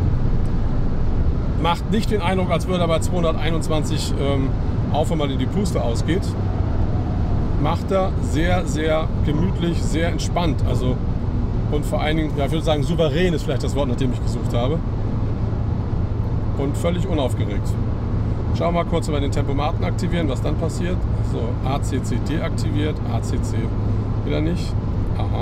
Macht nicht den Eindruck, als würde er bei 221 auf, wenn man in die Puste ausgeht. Macht er sehr, sehr gemütlich, sehr entspannt. Also, und vor allen Dingen, ja, ich würde sagen, souverän ist vielleicht das Wort, nach dem ich gesucht habe. Und völlig unaufgeregt. Schauen wir mal kurz, ob wir den Tempomaten aktivieren, was dann passiert. So, ACC deaktiviert, ACC wieder nicht. Aha.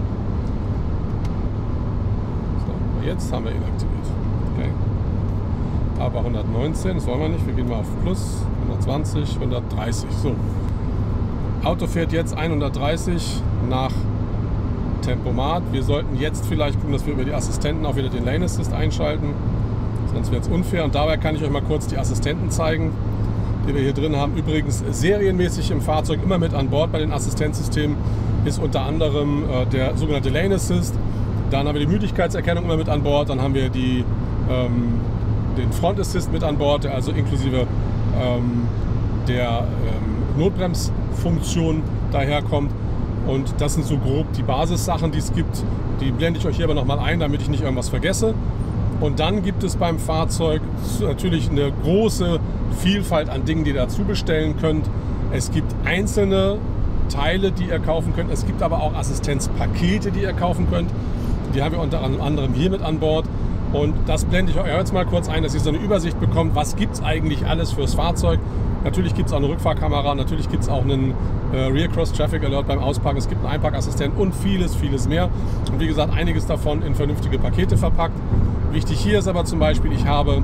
So, jetzt haben wir ihn aktiviert. Okay. Aber 119, das wollen wir nicht. Wir gehen mal auf Plus, 120, 130. So. Auto fährt jetzt 130 nach Tempomat. Wir sollten jetzt vielleicht gucken, dass wir über die Assistenten auch wieder den Lane Assist einschalten. Sonst wird es unfair. Und dabei kann ich euch mal kurz die Assistenten zeigen, die wir hier drin haben. Übrigens serienmäßig im Fahrzeug immer mit an Bord bei den Assistenzsystemen ist unter anderem der sogenannte Lane Assist. Dann haben wir die Müdigkeitserkennung immer mit an Bord. Dann haben wir den Front Assist mit an Bord, der also inklusive der Notbremsfunktion daherkommt. Und das sind so grob die Basissachen, die es gibt. Die blende ich euch hier aber nochmal ein, damit ich nicht irgendwas vergesse. Und dann gibt es beim Fahrzeug natürlich eine große Vielfalt an Dingen, die ihr dazu bestellen könnt. Es gibt einzelne Teile, die ihr kaufen könnt. Es gibt aber auch Assistenzpakete, die ihr kaufen könnt. Die haben wir unter anderem hier mit an Bord. Und das blende ich euch jetzt mal kurz ein, dass ihr so eine Übersicht bekommt, was gibt es eigentlich alles fürs Fahrzeug. Natürlich gibt es auch eine Rückfahrkamera, natürlich gibt es auch einen Rear Cross Traffic Alert beim Ausparken, es gibt einen Einparkassistent und vieles, vieles mehr. Und wie gesagt, einiges davon in vernünftige Pakete verpackt. Wichtig hier ist aber zum Beispiel, ich habe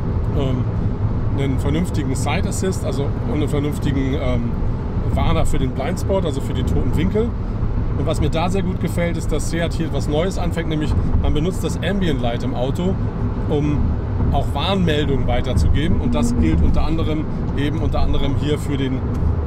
einen vernünftigen Side Assist, also einen vernünftigen Warner für den Blindspot, also für die toten Winkel. Und was mir da sehr gut gefällt, ist, dass Seat hier etwas Neues anfängt, nämlich man benutzt das Ambient Light im Auto, um auch Warnmeldungen weiterzugeben. Und das gilt unter anderem hier für die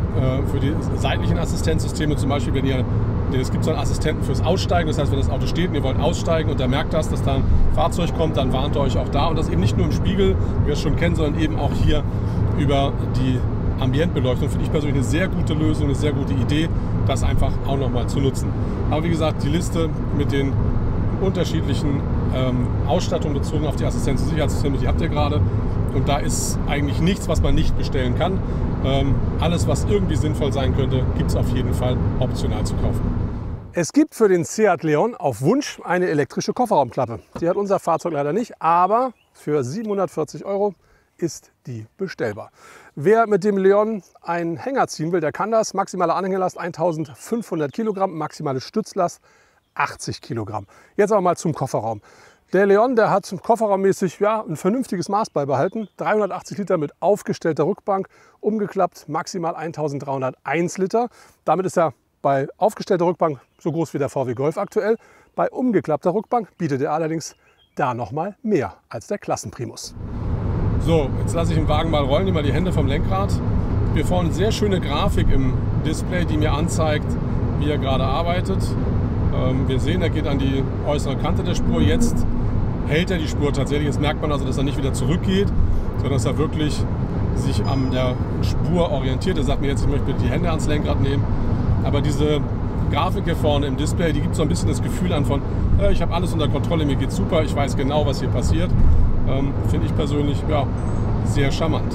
seitlichen Assistenzsysteme. Zum Beispiel, es gibt so einen Assistenten fürs Aussteigen. Das heißt, wenn das Auto steht und ihr wollt aussteigen und der merkt das, dass da ein Fahrzeug kommt, dann warnt er euch auch da. Und das eben nicht nur im Spiegel, wie wir es schon kennen, sondern eben auch hier über die Ambientbeleuchtung. Finde ich persönlich eine sehr gute Lösung, eine sehr gute Idee, das einfach auch nochmal zu nutzen. Aber wie gesagt, die Liste mit den unterschiedlichen Ausstattungen bezogen auf die Assistenz- und Sicherheitssysteme, die habt ihr gerade. Und da ist eigentlich nichts, was man nicht bestellen kann. Alles, was irgendwie sinnvoll sein könnte, gibt es auf jeden Fall optional zu kaufen. Es gibt für den Seat Leon auf Wunsch eine elektrische Kofferraumklappe. Die hat unser Fahrzeug leider nicht, aber für 740 € ist die bestellbar. Wer mit dem Leon einen Hänger ziehen will, der kann das. Maximale Anhängerlast 1500 Kilogramm, maximale Stützlast 80 Kilogramm. Jetzt aber mal zum Kofferraum. Der Leon, der hat kofferraummäßig ein vernünftiges Maß beibehalten. 380 Liter mit aufgestellter Rückbank, umgeklappt maximal 1301 Liter. Damit ist er bei aufgestellter Rückbank so groß wie der VW Golf aktuell. Bei umgeklappter Rückbank bietet er allerdings da noch mal mehr als der Klassenprimus. So, jetzt lasse ich den Wagen mal rollen, nehme mal die Hände vom Lenkrad. Wir vorne eine sehr schöne Grafik im Display, die mir anzeigt, wie er gerade arbeitet. Wir sehen, er geht an die äußere Kante der Spur. Jetzt hält er die Spur tatsächlich. Jetzt merkt man also, dass er nicht wieder zurückgeht, sondern dass er wirklich sich an der Spur orientiert. Er sagt mir jetzt, ich möchte die Hände ans Lenkrad nehmen. Aber diese Grafik hier vorne im Display, die gibt so ein bisschen das Gefühl an von, ich habe alles unter Kontrolle, mir geht's super, ich weiß genau, was hier passiert. Finde ich persönlich sehr charmant.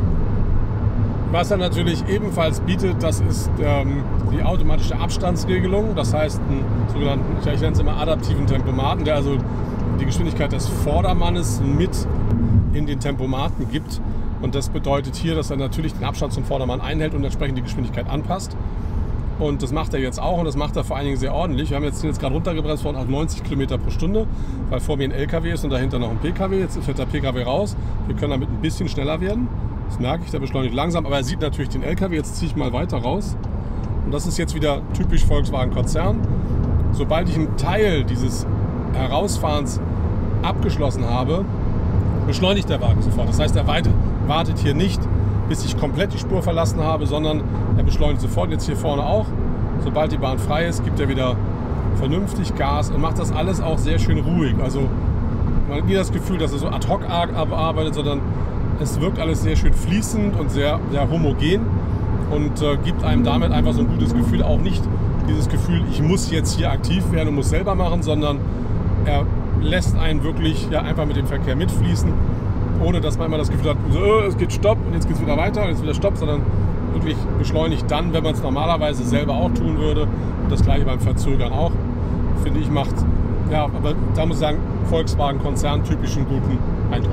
Was er natürlich ebenfalls bietet, das ist die automatische Abstandsregelung. Das heißt, einen sogenannten, ich nenne es immer adaptiven Tempomaten, der also die Geschwindigkeit des Vordermannes mit in den Tempomaten gibt. Und das bedeutet hier, dass er natürlich den Abstand zum Vordermann einhält und entsprechend die Geschwindigkeit anpasst. Und das macht er jetzt auch und das macht er vor allen Dingen sehr ordentlich. Wir sind jetzt gerade runtergebremst worden auf 90 km pro Stunde, weil vor mir ein LKW ist und dahinter noch ein PKW. Jetzt fährt der PKW raus. Wir können damit ein bisschen schneller werden. Das merke ich, der beschleunigt langsam, aber er sieht natürlich den LKW. Jetzt ziehe ich mal weiter raus. Und das ist jetzt wieder typisch Volkswagen-Konzern. Sobald ich einen Teil dieses Herausfahrens abgeschlossen habe, beschleunigt der Wagen sofort. Das heißt, er wartet hier nicht, bis ich komplett die Spur verlassen habe, sondern er beschleunigt sofort. Jetzt hier vorne auch. Sobald die Bahn frei ist, gibt er wieder vernünftig Gas und macht das alles auch sehr schön ruhig. Also man hat nie das Gefühl, dass er so ad hoc arbeitet, sondern es wirkt alles sehr schön fließend und sehr, sehr homogen und gibt einem damit einfach so ein gutes Gefühl. Auch nicht dieses Gefühl, ich muss jetzt hier aktiv werden und muss selber machen, sondern er lässt einen wirklich einfach mit dem Verkehr mitfließen, ohne dass man immer das Gefühl hat, so, es geht Stopp und jetzt geht es wieder weiter und jetzt wieder Stopp, sondern wirklich beschleunigt dann, wenn man es normalerweise selber auch tun würde. Und das gleiche beim Verzögern auch, finde ich, macht, aber da muss ich sagen, Volkswagen-Konzern typischen guten Eindruck.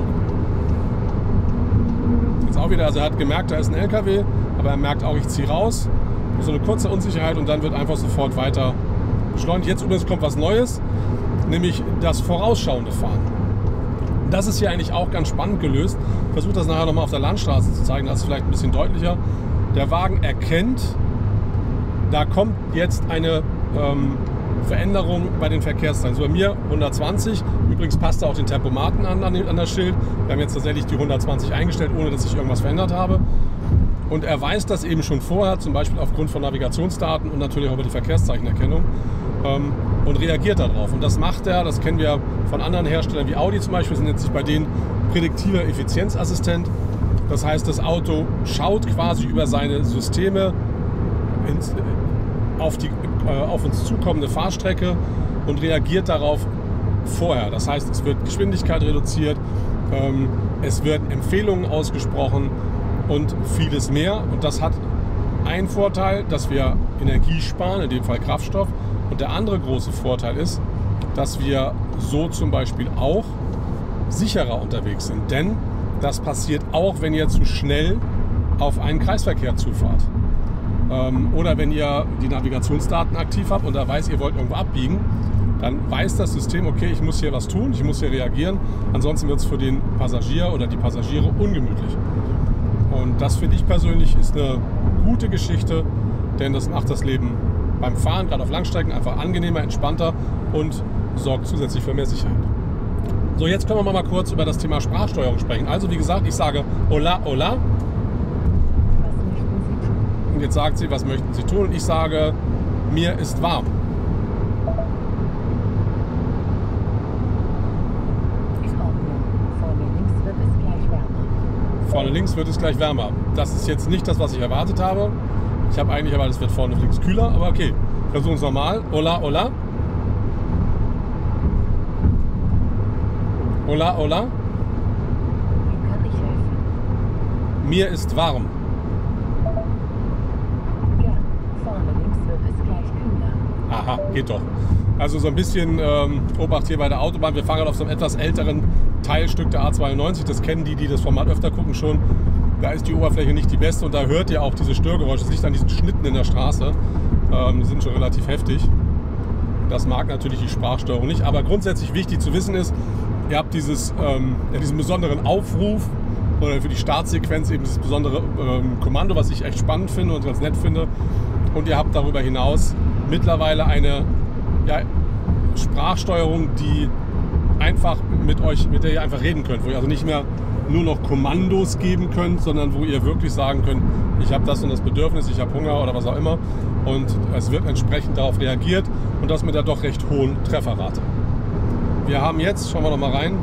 Jetzt auch wieder, also er hat gemerkt, da ist ein LKW, aber er merkt auch, ich ziehe raus. So eine kurze Unsicherheit und dann wird einfach sofort weiter beschleunigt. Jetzt übrigens kommt was Neues, nämlich das vorausschauende Fahren. Das ist hier eigentlich auch ganz spannend gelöst. Ich versuche das nachher nochmal auf der Landstraße zu zeigen, das ist vielleicht ein bisschen deutlicher. Der Wagen erkennt, da kommt jetzt eine Veränderung bei den Verkehrszeichen. So bei mir 120, übrigens passt auch den Tempomaten an das Schild. Wir haben jetzt tatsächlich die 120 eingestellt, ohne dass ich irgendwas verändert habe. Und er weiß das eben schon vorher, zum Beispiel aufgrund von Navigationsdaten und natürlich auch über die Verkehrszeichenerkennung und reagiert darauf. Und das macht er, das kennen wir von anderen Herstellern wie Audi zum Beispiel, das nennt sich bei denen prädiktiver Effizienzassistent. Das heißt, das Auto schaut quasi über seine Systeme auf uns zukommende Fahrstrecke und reagiert darauf vorher. Das heißt, es wird Geschwindigkeit reduziert, es werden Empfehlungen ausgesprochen und vieles mehr. Und das hat einen Vorteil, dass wir Energie sparen, in dem Fall Kraftstoff. Und der andere große Vorteil ist, dass wir so zum Beispiel auch sicherer unterwegs sind. Denn das passiert auch, wenn ihr zu schnell auf einen Kreisverkehr zufahrt. Oder wenn ihr die Navigationsdaten aktiv habt und da weiß, ihr wollt irgendwo abbiegen, dann weiß das System, okay, ich muss hier was tun, ich muss hier reagieren, ansonsten wird es für den Passagier oder die Passagiere ungemütlich. Und das finde ich persönlich ist eine gute Geschichte, denn das macht das Leben beim Fahren, gerade auf Langstrecken, einfach angenehmer, entspannter und sorgt zusätzlich für mehr Sicherheit. So, jetzt können wir mal kurz über das Thema Sprachsteuerung sprechen. Also wie gesagt, ich sage Hola, hola. Und jetzt sagt sie, was möchten Sie tun? Und ich sage, mir ist warm. Vorne links wird es gleich wärmer. Das ist jetzt nicht das, was ich erwartet habe. Ich habe eigentlich erwartet, es wird vorne links kühler, aber okay. Versuchen es nochmal. Hola, hola. Hola, hola. Wie kann ich helfen? Mir ist warm. Ja, vorne links wird es gleich kühler. Aha, geht doch. Also so ein bisschen Obacht hier bei der Autobahn. Wir fahren gerade auf so einem etwas älteren Teilstück der A92. Das kennen die das Format öfter gucken schon. Da ist die Oberfläche nicht die beste und da hört ihr auch diese Störgeräusche. Das liegt an diesen Schnitten in der Straße. Die sind schon relativ heftig. Das mag natürlich die Sprachsteuerung nicht. Aber grundsätzlich wichtig zu wissen ist, ihr habt diesen besonderen Aufruf oder für die Startsequenz eben dieses besondere Kommando, was ich echt spannend finde und ganz nett finde. Und ihr habt darüber hinaus mittlerweile eine Sprachsteuerung, die einfach mit der ihr einfach reden könnt, wo ihr also nicht mehr nur noch Kommandos geben könnt, sondern wo ihr wirklich sagen könnt, ich habe das und das Bedürfnis, ich habe Hunger oder was auch immer und es wird entsprechend darauf reagiert und das mit der doch recht hohen Trefferrate. Wir haben jetzt, schauen wir noch mal rein,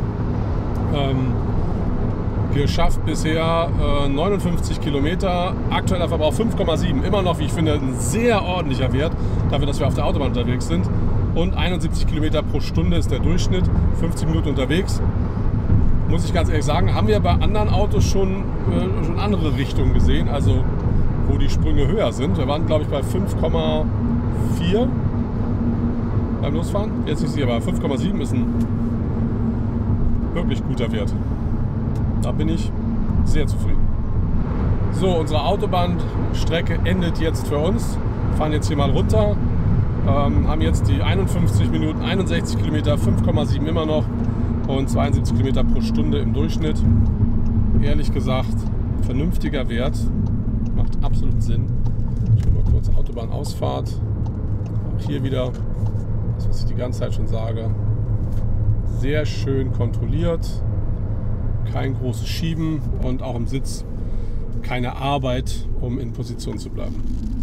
geschafft bisher 59 Kilometer, aktueller Verbrauch 5,7, immer noch, wie ich finde, ein sehr ordentlicher Wert, dafür, dass wir auf der Autobahn unterwegs sind. Und 71 Kilometer pro Stunde ist der Durchschnitt, 50 Minuten unterwegs. Muss ich ganz ehrlich sagen, haben wir bei anderen Autos schon andere Richtungen gesehen, also wo die Sprünge höher sind. Wir waren, glaube ich, bei 5,4 beim Losfahren. Jetzt nicht sicher, aber 5,7 ist ein wirklich guter Wert. Da bin ich sehr zufrieden. So, unsere Autobahnstrecke endet jetzt für uns. Wir fahren jetzt hier mal runter. Haben jetzt die 51 Minuten, 61 Kilometer, 5,7 immer noch und 72 Kilometer pro Stunde im Durchschnitt. Ehrlich gesagt, vernünftiger Wert, macht absolut Sinn. Ich will mal kurz Autobahnausfahrt. Auch hier wieder, das was ich die ganze Zeit schon sage, sehr schön kontrolliert, kein großes Schieben und auch im Sitz keine Arbeit, um in Position zu bleiben.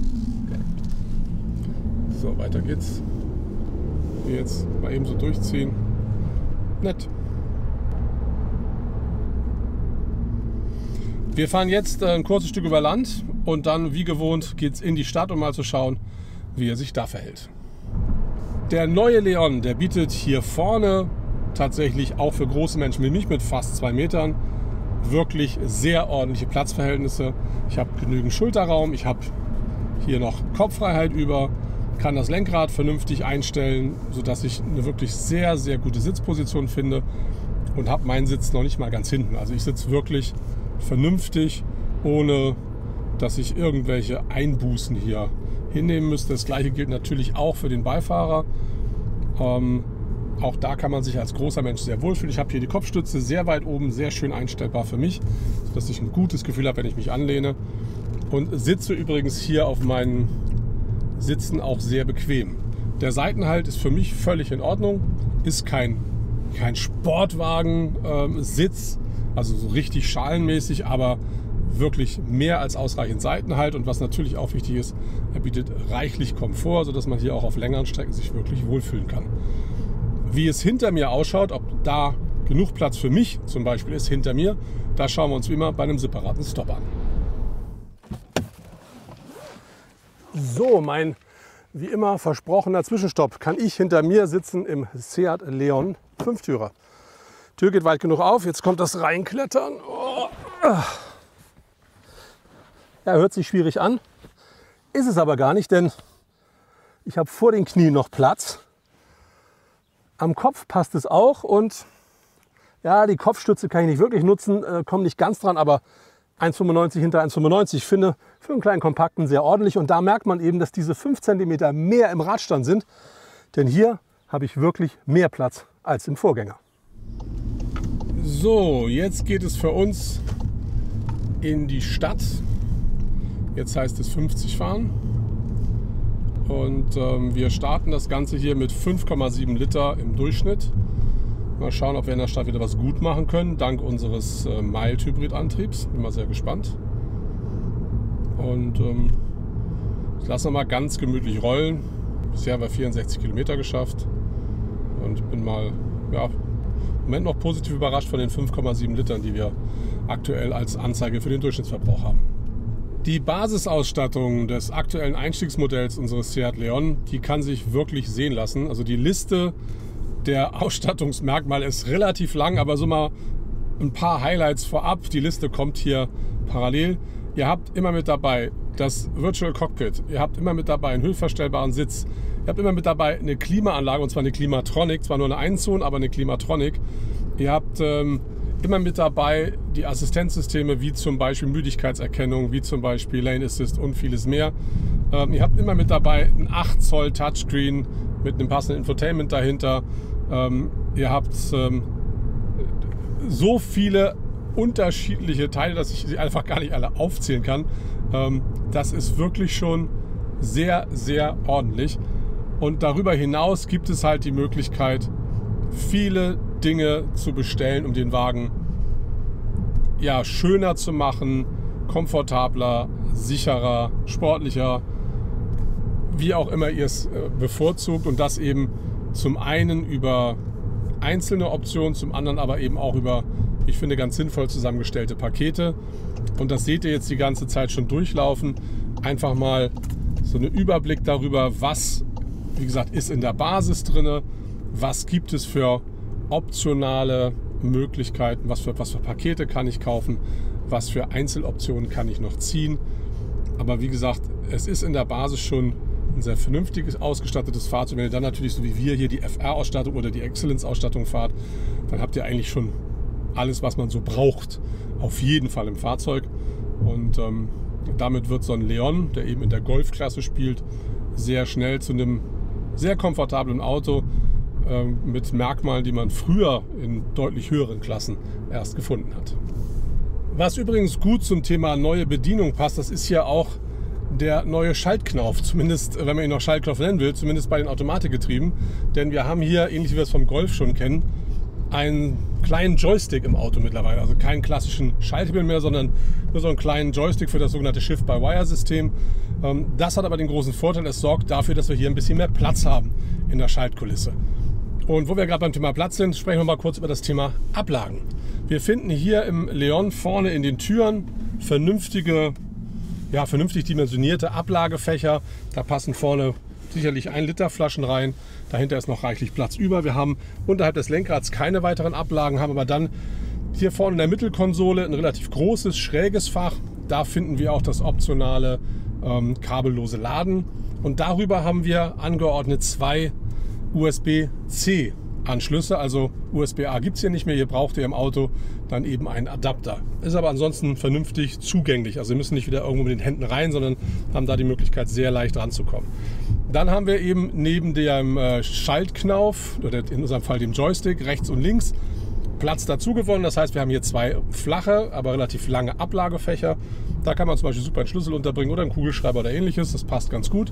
So, weiter geht's. Hier jetzt mal eben so durchziehen. Nett. Wir fahren jetzt ein kurzes Stück über Land und dann, wie gewohnt, geht's in die Stadt, um mal zu schauen, wie er sich da verhält. Der neue Leon, der bietet hier vorne tatsächlich auch für große Menschen wie mich mit fast 2 Metern wirklich sehr ordentliche Platzverhältnisse. Ich habe genügend Schulterraum, ich habe hier noch Kopffreiheit über, kann das Lenkrad vernünftig einstellen, sodass ich eine wirklich sehr, sehr gute Sitzposition finde und habe meinen Sitz noch nicht mal ganz hinten. Also ich sitze wirklich vernünftig, ohne dass ich irgendwelche Einbußen hier hinnehmen müsste. Das gleiche gilt natürlich auch für den Beifahrer. Auch da kann man sich als großer Mensch sehr wohlfühlen. Ich habe hier die Kopfstütze sehr weit oben, sehr schön einstellbar für mich, sodass ich ein gutes Gefühl habe, wenn ich mich anlehne. Und sitze übrigens hier auf meinen Sitzen auch sehr bequem. Der Seitenhalt ist für mich völlig in Ordnung, ist kein Sportwagen-Sitz, also so richtig schalenmäßig, aber wirklich mehr als ausreichend Seitenhalt. Und was natürlich auch wichtig ist, er bietet reichlich Komfort, sodass man hier auch auf längeren Strecken sich wirklich wohlfühlen kann. Wie es hinter mir ausschaut, ob da genug Platz für mich zum Beispiel ist hinter mir, da schauen wir uns wie immer bei einem separaten Stop an. So, mein Wie immer versprochener Zwischenstopp, kann ich hinter mir sitzen im Seat Leon 5-Türer. Tür geht weit genug auf, jetzt kommt das Reinklettern. Oh. Ja, hört sich schwierig an, ist es aber gar nicht, denn ich habe vor den Knien noch Platz. Am Kopf passt es auch und ja, die Kopfstütze kann ich nicht wirklich nutzen, komme nicht ganz dran, aber 1,95 hinter 1,95 finde für einen kleinen Kompakten sehr ordentlich. Und da merkt man eben, dass diese 5 cm mehr im Radstand sind, denn hier habe ich wirklich mehr Platz als im Vorgänger. So, jetzt geht es für uns in die Stadt. Jetzt heißt es 50 fahren. Und wir starten das Ganze hier mit 5,7 Liter im Durchschnitt. Mal schauen, ob wir in der Stadt wieder was gut machen können, dank unseres Mild-Hybrid-Antriebs. Bin mal sehr gespannt. Und ich lasse mal ganz gemütlich rollen. Bisher haben wir 64 Kilometer geschafft. Und bin mal ja, im Moment noch positiv überrascht von den 5,7 Litern, die wir aktuell als Anzeige für den Durchschnittsverbrauch haben. Die Basisausstattung des aktuellen Einstiegsmodells unseres Seat Leon, die kann sich wirklich sehen lassen. Also die Liste der Ausstattungsmerkmale ist relativ lang, aber so mal ein paar Highlights vorab. Die Liste kommt hier parallel. Ihr habt immer mit dabei das Virtual Cockpit. Ihr habt immer mit dabei einen höhenverstellbaren Sitz. Ihr habt immer mit dabei eine Klimaanlage, und zwar eine Klimatronic. Zwar nur eine Einzone, aber eine Klimatronic. Ihr habt immer mit dabei die Assistenzsysteme, wie zum Beispiel Müdigkeitserkennung, wie zum Beispiel Lane Assist und vieles mehr. Ihr habt immer mit dabei einen 8 Zoll Touchscreen mit einem passenden Infotainment dahinter. Ihr habt so viele unterschiedliche Teile, dass ich sie einfach gar nicht alle aufzählen kann. Das ist wirklich schon sehr, sehr ordentlich. Und darüber hinaus gibt es halt die Möglichkeit, viele Dinge zu bestellen, um den Wagen ja, schöner zu machen, komfortabler, sicherer, sportlicher, wie auch immer ihr es bevorzugt, und das eben zum einen über einzelne Optionen, zum anderen aber eben auch über, ich finde, ganz sinnvoll zusammengestellte Pakete. Und das seht ihr jetzt die ganze Zeit schon durchlaufen. Einfach mal so einen Überblick darüber, was, wie gesagt, ist in der Basis drin, was gibt es für optionale Möglichkeiten, was für Pakete kann ich kaufen, was für Einzeloptionen kann ich noch ziehen. Aber wie gesagt, es ist in der Basis schon ein sehr vernünftiges ausgestattetes Fahrzeug. Wenn ihr dann natürlich, so wie wir hier, die FR-Ausstattung oder die Excellence-Ausstattung fahrt, dann habt ihr eigentlich schon alles, was man so braucht, auf jeden Fall im Fahrzeug. Und damit wird so ein Leon, der eben in der Golf-Klasse spielt, sehr schnell zu einem sehr komfortablen Auto mit Merkmalen, die man früher in deutlich höheren Klassen erst gefunden hat. Was übrigens gut zum Thema neue Bedienung passt, das ist hier auch der neue Schaltknauf, zumindest wenn man ihn noch Schaltknauf nennen will, zumindest bei den Automatikgetrieben. Denn wir haben hier, ähnlich wie wir es vom Golf schon kennen, einen kleinen Joystick im Auto mittlerweile. Also keinen klassischen Schalthebel mehr, sondern nur so einen kleinen Joystick für das sogenannte Shift-by-Wire-System. Das hat aber den großen Vorteil, es sorgt dafür, dass wir hier ein bisschen mehr Platz haben in der Schaltkulisse. Und wo wir gerade beim Thema Platz sind, sprechen wir mal kurz über das Thema Ablagen. Wir finden hier im Leon vorne in den Türen vernünftig dimensionierte Ablagefächer. Da passen vorne sicherlich 1 Liter Flaschen rein. Dahinter ist noch reichlich Platz über. Wir haben unterhalb des Lenkrads keine weiteren Ablagen, haben aber dann hier vorne in der Mittelkonsole ein relativ großes, schräges Fach. Da finden wir auch das optionale kabellose Laden. Und darüber haben wir angeordnet 2 USB-C Anschlüsse, also USB-A gibt es hier nicht mehr, ihr braucht ihr im Auto dann eben einen Adapter. Ist aber ansonsten vernünftig zugänglich, also wir müssen nicht wieder irgendwo mit den Händen rein, sondern haben da die Möglichkeit, sehr leicht ranzukommen. Dann haben wir eben neben dem Schaltknauf, oder in unserem Fall dem Joystick, rechts und links Platz dazu gewonnen. Das heißt, wir haben hier 2 flache, aber relativ lange Ablagefächer. Da kann man zum Beispiel super einen Schlüssel unterbringen oder einen Kugelschreiber oder ähnliches, das passt ganz gut.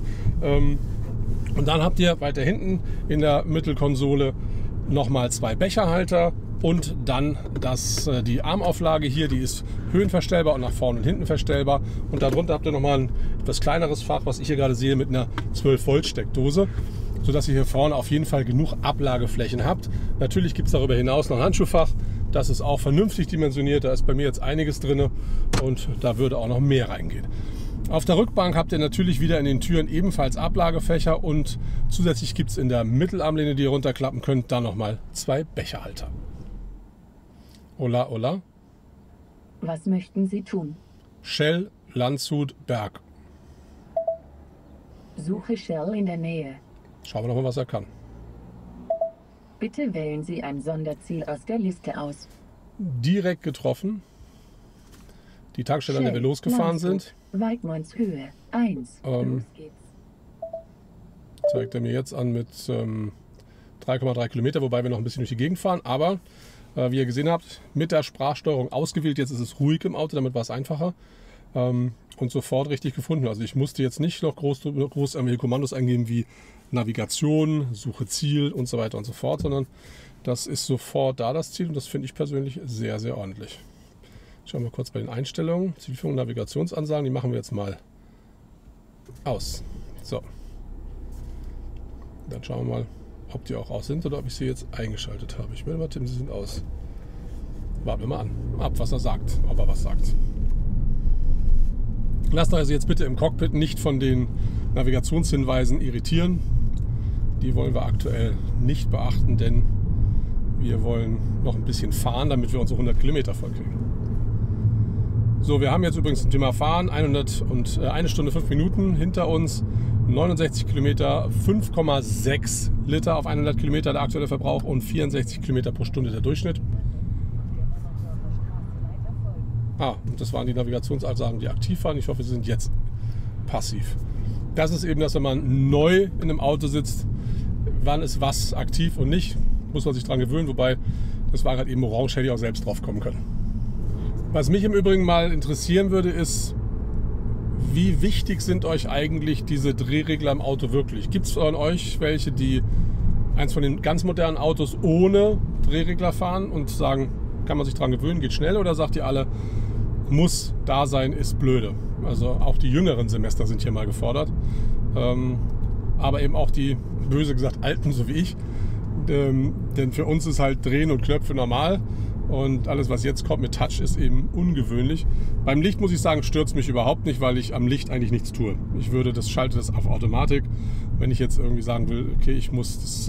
Und dann habt ihr weiter hinten in der Mittelkonsole nochmal 2 Becherhalter und dann die Armauflage hier, die ist höhenverstellbar und nach vorne und hinten verstellbar. Und darunter habt ihr nochmal ein etwas kleineres Fach, was ich hier gerade sehe, mit einer 12 Volt Steckdose, sodass ihr hier vorne auf jeden Fall genug Ablageflächen habt. Natürlich gibt es darüber hinaus noch ein Handschuhfach, das ist auch vernünftig dimensioniert, da ist bei mir jetzt einiges drin und da würde auch noch mehr reingehen. Auf der Rückbank habt ihr natürlich wieder in den Türen ebenfalls Ablagefächer und zusätzlich gibt es in der Mittelarmlehne, die ihr runterklappen könnt, dann nochmal 2 Becherhalter. Hola, hola. Was möchten Sie tun? Shell, Landshut, Berg. Suche Shell in der Nähe. Schauen wir noch mal, was er kann. Bitte wählen Sie ein Sonderziel aus der Liste aus. Direkt getroffen. Die Tankstelle, an der wir losgefahren sind. Weidmannshöhe 1. Los geht's. Zeigt er mir jetzt an mit 3,3 Kilometer, wobei wir noch ein bisschen durch die Gegend fahren. Aber wie ihr gesehen habt, mit der Sprachsteuerung ausgewählt. Jetzt ist es ruhig im Auto, damit war es einfacher. Und sofort richtig gefunden. Also ich musste jetzt nicht noch groß irgendwelche Kommandos eingeben wie Navigation, Suche Ziel und so weiter und so fort, sondern das ist sofort da, das Ziel. Und das finde ich persönlich sehr, sehr ordentlich. Schauen wir kurz bei den Einstellungen. Zielführung, Navigationsansagen, die machen wir jetzt mal aus. So. Dann schauen wir mal, ob die auch aus sind oder ob ich sie jetzt eingeschaltet habe. Ich will mal tippen, sie sind aus. Warten wir mal an. Ab, was er sagt. Ob er was sagt. Lasst euch also jetzt bitte im Cockpit nicht von den Navigationshinweisen irritieren. Die wollen wir aktuell nicht beachten, denn wir wollen noch ein bisschen fahren, damit wir unsere 100 Kilometer vollkriegen. So, wir haben jetzt übrigens zum Thema Fahren 1 Stunde 5 Minuten hinter uns, 69 Kilometer, 5,6 Liter auf 100 Kilometer der aktuelle Verbrauch und 64 Kilometer pro Stunde der Durchschnitt. Und das waren die Navigationsansagen, die aktiv waren. Ich hoffe, sie sind jetzt passiv. Das ist eben, dass wenn man neu in einem Auto sitzt, wann ist was aktiv und nicht, muss man sich dran gewöhnen. Wobei, das war gerade eben orange, hätte ich auch selbst drauf kommen können. Was mich im Übrigen mal interessieren würde, ist, wie wichtig sind euch eigentlich diese Drehregler im Auto wirklich? Gibt es von euch welche, die eins von den ganz modernen Autos ohne Drehregler fahren und sagen, kann man sich dran gewöhnen, geht schnell, oder sagt ihr alle, muss da sein, ist blöde? Also auch die jüngeren Semester sind hier mal gefordert, aber eben auch die, böse gesagt, Alten, so wie ich, denn für uns ist halt Drehen und Knöpfe normal und alles, was jetzt kommt mit Touch, ist eben ungewöhnlich. Beim Licht muss ich sagen, stört es mich überhaupt nicht, weil ich am Licht eigentlich nichts tue. Ich schalte das auf Automatik. Wenn ich jetzt irgendwie sagen will, okay, ich muss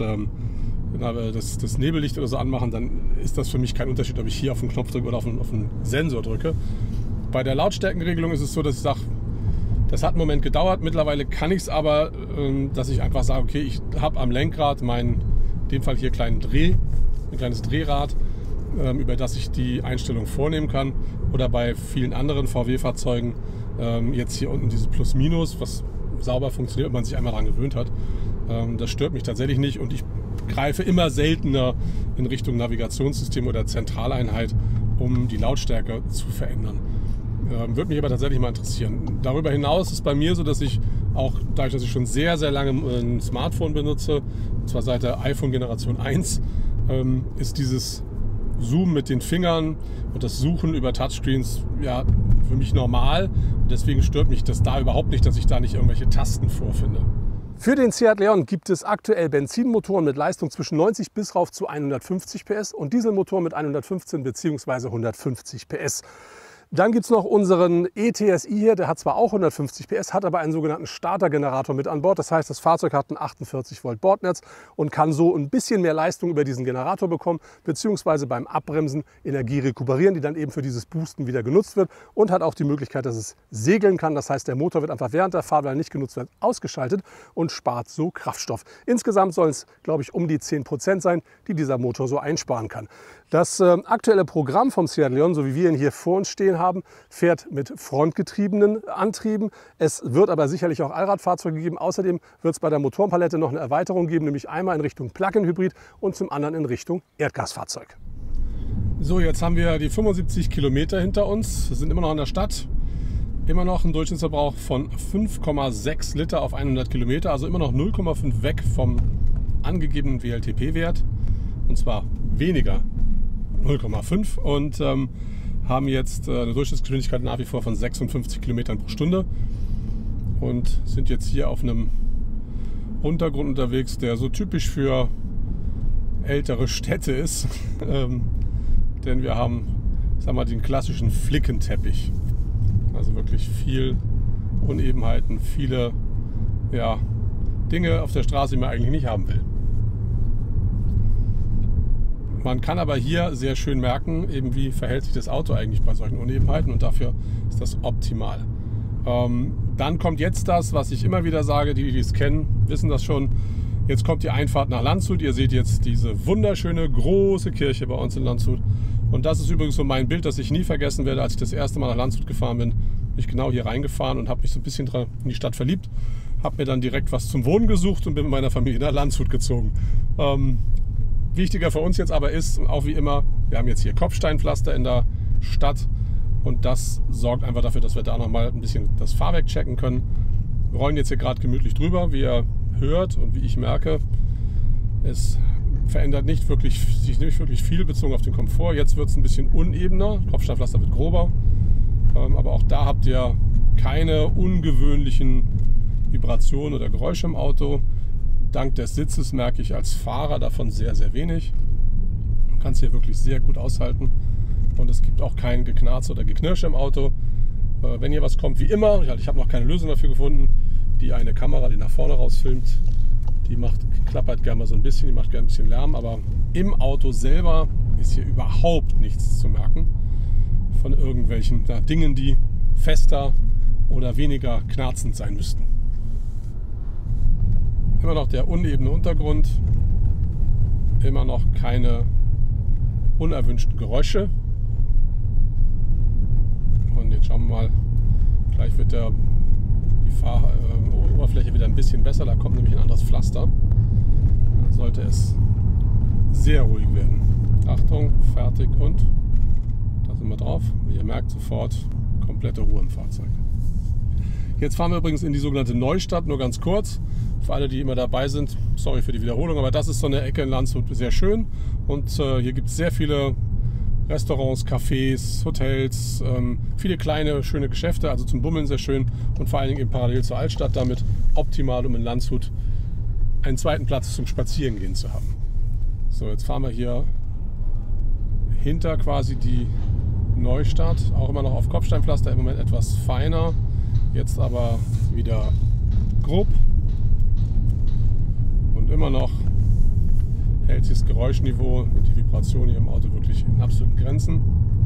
das Nebellicht oder so anmachen, dann ist das für mich kein Unterschied, ob ich hier auf den Knopf drücke oder auf den Sensor drücke. Bei der Lautstärkenregelung ist es so, dass ich sage, das hat einen Moment gedauert. Mittlerweile kann ich es aber, dass ich einfach sage, okay, ich habe am Lenkrad in dem Fall hier ein kleines Drehrad, über das ich die Einstellung vornehmen kann. Oder bei vielen anderen VW-Fahrzeugen jetzt hier unten dieses Plus-Minus, was sauber funktioniert, wenn man sich einmal daran gewöhnt hat. Das stört mich tatsächlich nicht und ich greife immer seltener in Richtung Navigationssystem oder Zentraleinheit, um die Lautstärke zu verändern. Würde mich aber tatsächlich mal interessieren. Darüber hinaus ist bei mir so, dass ich auch, dadurch, dass ich schon sehr, sehr lange ein Smartphone benutze, und zwar seit der iPhone Generation 1, ist dieses Zoomen mit den Fingern und das Suchen über Touchscreens ja für mich normal. Und deswegen stört mich das da überhaupt nicht, dass ich da nicht irgendwelche Tasten vorfinde. Für den Seat Leon gibt es aktuell Benzinmotoren mit Leistung zwischen 90 bis rauf zu 150 PS und Dieselmotoren mit 115 bzw. 150 PS. Dann gibt es noch unseren E-TSI hier, der hat zwar auch 150 PS, hat aber einen sogenannten Startergenerator mit an Bord. Das heißt, das Fahrzeug hat ein 48 Volt Bordnetz und kann so ein bisschen mehr Leistung über diesen Generator bekommen, beziehungsweise beim Abbremsen Energie rekuperieren, die dann eben für dieses Boosten wieder genutzt wird, und hat auch die Möglichkeit, dass es segeln kann. Das heißt, der Motor wird einfach während der Fahrt, weil er nicht genutzt wird, ausgeschaltet und spart so Kraftstoff. Insgesamt sollen es, glaube ich, um die 10% sein, die dieser Motor so einsparen kann. Das aktuelle Programm vom Seat Leon, so wie wir ihn hier vor uns stehen haben, fährt mit frontgetriebenen Antrieben. Es wird aber sicherlich auch Allradfahrzeuge geben. Außerdem wird es bei der Motorenpalette noch eine Erweiterung geben, nämlich einmal in Richtung Plug-in-Hybrid und zum anderen in Richtung Erdgasfahrzeug. So, jetzt haben wir die 75 Kilometer hinter uns. Wir sind immer noch in der Stadt. Immer noch ein Durchschnittsverbrauch von 5,6 Liter auf 100 Kilometer, also immer noch 0,5 weg vom angegebenen WLTP-Wert. Und zwar weniger 0,5 und haben jetzt eine Durchschnittsgeschwindigkeit nach wie vor von 56 Kilometern pro Stunde und sind jetzt hier auf einem Untergrund unterwegs, der so typisch für ältere Städte ist. Denn wir haben, den klassischen Flickenteppich. Also wirklich viel Unebenheiten, viele Dinge auf der Straße, die man eigentlich nicht haben will. Man kann aber hier sehr schön merken, eben wie verhält sich das Auto eigentlich bei solchen Unebenheiten, und dafür ist das optimal. Dann kommt jetzt das, was ich immer wieder sage, die es kennen, wissen das schon. Jetzt kommt die Einfahrt nach Landshut. Ihr seht jetzt diese wunderschöne große Kirche bei uns in Landshut. Und das ist übrigens so mein Bild, das ich nie vergessen werde. Als ich das erste Mal nach Landshut gefahren bin, bin ich genau hier reingefahren und habe mich so ein bisschen in die Stadt verliebt. Habe mir dann direkt was zum Wohnen gesucht und bin mit meiner Familie nach Landshut gezogen. Wichtiger für uns jetzt aber ist, auch wie immer, wir haben jetzt hier Kopfsteinpflaster in der Stadt. Und das sorgt einfach dafür, dass wir da nochmal ein bisschen das Fahrwerk checken können. Wir rollen jetzt hier gerade gemütlich drüber, wie ihr hört und wie ich merke. Es verändert sich nicht wirklich viel bezogen auf den Komfort. Jetzt wird es ein bisschen unebener, Kopfsteinpflaster wird grober. Aber auch da habt ihr keine ungewöhnlichen Vibrationen oder Geräusche im Auto. Dank des Sitzes merke ich als Fahrer davon sehr, sehr wenig. Man kann es hier wirklich sehr gut aushalten. Und es gibt auch kein Geknarze oder Geknirsche im Auto. Wenn hier was kommt, wie immer, ich habe noch keine Lösung dafür gefunden, die eine Kamera, die nach vorne rausfilmt, die klappert gerne mal so ein bisschen, die macht gerne ein bisschen Lärm, aber im Auto selber ist hier überhaupt nichts zu merken von irgendwelchen Dingen, die fester oder weniger knarzend sein müssten. Immer noch der unebene Untergrund, immer noch keine unerwünschten Geräusche. Und jetzt schauen wir mal, gleich wird die Fahroberfläche wieder ein bisschen besser, da kommt nämlich ein anderes Pflaster. Dann sollte es sehr ruhig werden. Achtung, fertig und da sind wir drauf. Wie ihr merkt, sofort komplette Ruhe im Fahrzeug. Jetzt fahren wir übrigens in die sogenannte Neustadt, nur ganz kurz. Für alle, die immer dabei sind, sorry für die Wiederholung, aber das ist so eine Ecke in Landshut, sehr schön. Und hier gibt es sehr viele Restaurants, Cafés, Hotels, viele kleine, schöne Geschäfte, also zum Bummeln sehr schön und vor allen Dingen eben parallel zur Altstadt, damit optimal, um in Landshut einen zweiten Platz zum Spazierengehen zu haben. So, jetzt fahren wir hier hinter quasi die Neustadt, auch immer noch auf Kopfsteinpflaster, im Moment etwas feiner, jetzt aber wieder grob und immer noch hält sich das Geräuschniveau und die Vibration hier im Auto wirklich in absoluten Grenzen.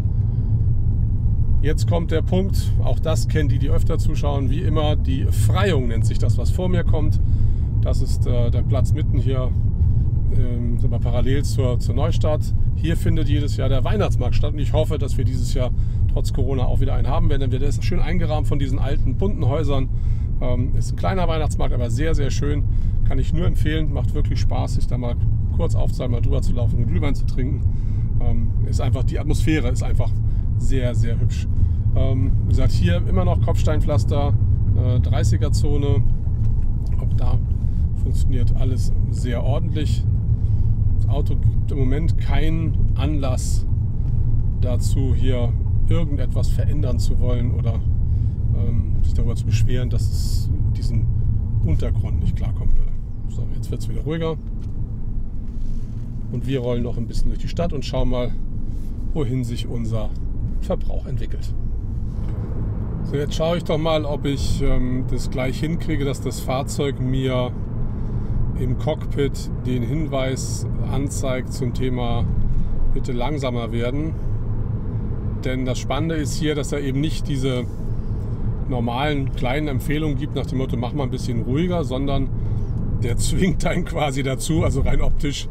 Jetzt kommt der Punkt, auch das kennen die öfter zuschauen, wie immer, die Freiung nennt sich das, was vor mir kommt. Das ist der Platz mitten hier parallel zur Neustadt. Hier findet jedes Jahr der Weihnachtsmarkt statt und ich hoffe, dass wir dieses Jahr trotz Corona auch wieder einen haben werden, denn der ist schön eingerahmt von diesen alten, bunten Häusern. Ist ein kleiner Weihnachtsmarkt, aber sehr, sehr schön. Kann ich nur empfehlen, macht wirklich Spaß, sich da mal kurz aufzuhalten, mal drüber zu laufen und Glühwein zu trinken. Ist einfach, die Atmosphäre ist einfach sehr, sehr hübsch. Wie gesagt, hier immer noch Kopfsteinpflaster, 30er-Zone. Auch da funktioniert alles sehr ordentlich. Das Auto gibt im Moment keinen Anlass dazu, hier irgendetwas verändern zu wollen oder sich darüber zu beschweren, dass es diesen Untergrund nicht klarkommen würde. So, jetzt wird es wieder ruhiger. Und wir rollen noch ein bisschen durch die Stadt und schauen mal, wohin sich unser Verbrauch entwickelt. So, jetzt schaue ich doch mal, ob ich das gleich hinkriege, dass das Fahrzeug mir im Cockpit den Hinweis anzeigt zum Thema bitte langsamer werden. Denn das Spannende ist hier, dass er eben nicht diese normalen kleinen Empfehlungen gibt nach dem Motto, mach mal ein bisschen ruhiger, sondern der zwingt einen quasi dazu, also rein optisch,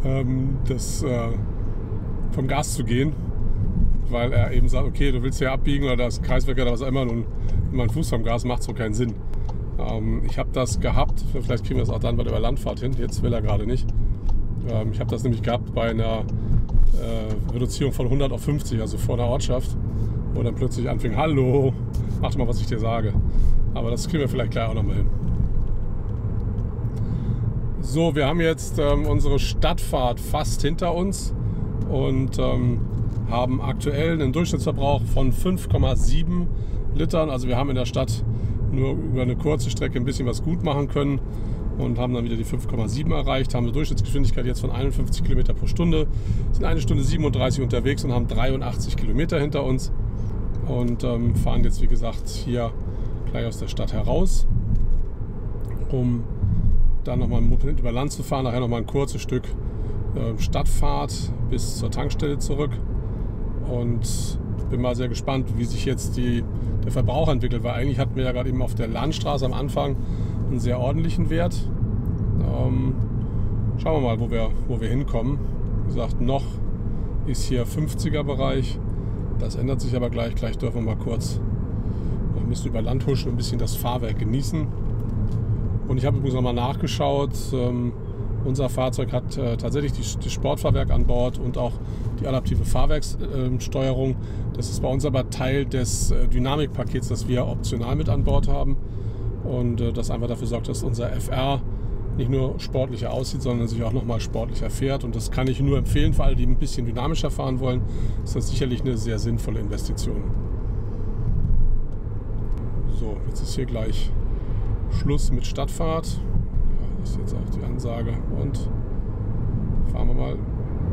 vom Gas zu gehen, weil er eben sagt, okay, du willst hier abbiegen oder das Kreisverkehr oder was auch immer, und wenn man Fuß vom Gas macht, so keinen Sinn. Ich habe das gehabt, vielleicht kriegen wir das auch dann bei der Landfahrt hin, jetzt will er gerade nicht. Ich habe das nämlich gehabt bei einer Reduzierung von 100 auf 50, also vor der Ortschaft, wo dann plötzlich anfing, hallo, mach doch mal, was ich dir sage. Aber das kriegen wir vielleicht gleich auch nochmal hin. So, wir haben jetzt unsere Stadtfahrt fast hinter uns und haben aktuell einen Durchschnittsverbrauch von 5,7 Litern. Also wir haben in der Stadt nur über eine kurze Strecke ein bisschen was gut machen können und haben dann wieder die 5,7 erreicht, haben eine Durchschnittsgeschwindigkeit jetzt von 51 km pro Stunde, sind 1 Stunde 37 unterwegs und haben 83 Kilometer hinter uns und fahren jetzt, wie gesagt, hier gleich aus der Stadt heraus, um dann nochmal einen Moment über Land zu fahren, nachher nochmal ein kurzes Stück Stadtfahrt bis zur Tankstelle zurück. Und bin mal sehr gespannt, wie sich jetzt der Verbrauch entwickelt, weil eigentlich hatten wir ja gerade eben auf der Landstraße am Anfang einen sehr ordentlichen Wert. Schauen wir mal, wo wir hinkommen. Wie gesagt, noch ist hier 50er Bereich. Das ändert sich aber gleich. Gleich dürfen wir mal kurz ein bisschen über Land huschen und ein bisschen das Fahrwerk genießen. Und ich habe übrigens nochmal nachgeschaut. Unser Fahrzeug hat tatsächlich das Sportfahrwerk an Bord und auch die adaptive Fahrwerkssteuerung. Das ist bei uns aber Teil des Dynamikpakets, das wir optional mit an Bord haben. Und das einfach dafür sorgt, dass unser FR nicht nur sportlicher aussieht, sondern sich auch nochmal sportlicher fährt. Und das kann ich nur empfehlen für alle, die ein bisschen dynamischer fahren wollen. Ist das sicherlich eine sehr sinnvolle Investition. So, jetzt ist hier gleich Schluss mit Stadtfahrt. Ja, ist jetzt auch die Ansage. Und fahren wir mal.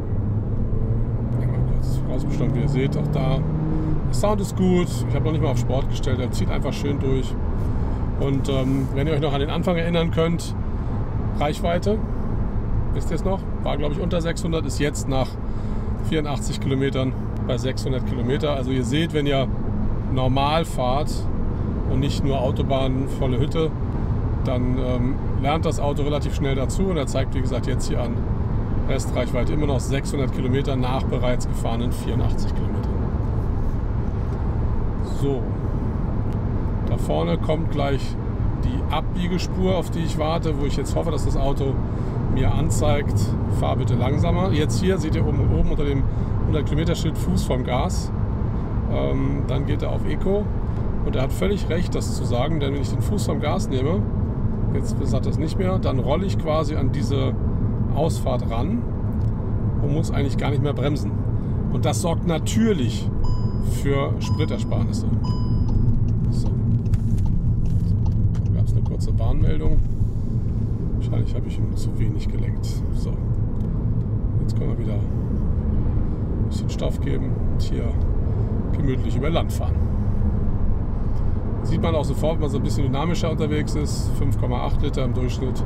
Mal kurz rausbeschleunigen, wie ihr seht. Auch da, der Sound ist gut. Ich habe noch nicht mal auf Sport gestellt. Er zieht einfach schön durch. Und wenn ihr euch noch an den Anfang erinnern könnt, Reichweite, wisst ihr es noch? War, glaube ich, unter 600, ist jetzt nach 84 Kilometern bei 600 Kilometer. Also ihr seht, wenn ihr normal fahrt und nicht nur Autobahn, volle Hütte, dann lernt das Auto relativ schnell dazu. Und er zeigt, wie gesagt, jetzt hier an Restreichweite immer noch 600 Kilometer nach bereits gefahrenen 84 Kilometern. So, da vorne kommt gleich die Abbiegespur, auf die ich warte, wo ich jetzt hoffe, dass das Auto mir anzeigt, fahr bitte langsamer. Jetzt hier seht ihr oben unter dem 100 Kilometer Schild Fuß vom Gas. Dann geht er auf Eco und er hat völlig recht, das zu sagen, denn wenn ich den Fuß vom Gas nehme, jetzt sagt er es nicht mehr, dann rolle ich quasi an diese Ausfahrt ran und muss eigentlich gar nicht mehr bremsen. Und das sorgt natürlich für Spritersparnisse. So. Kurze Warnmeldung. Wahrscheinlich habe ich ihm zu wenig gelenkt. So, jetzt können wir wieder ein bisschen Stoff geben und hier gemütlich über Land fahren. Sieht man auch sofort, wenn man so ein bisschen dynamischer unterwegs ist. 5,8 Liter im Durchschnitt.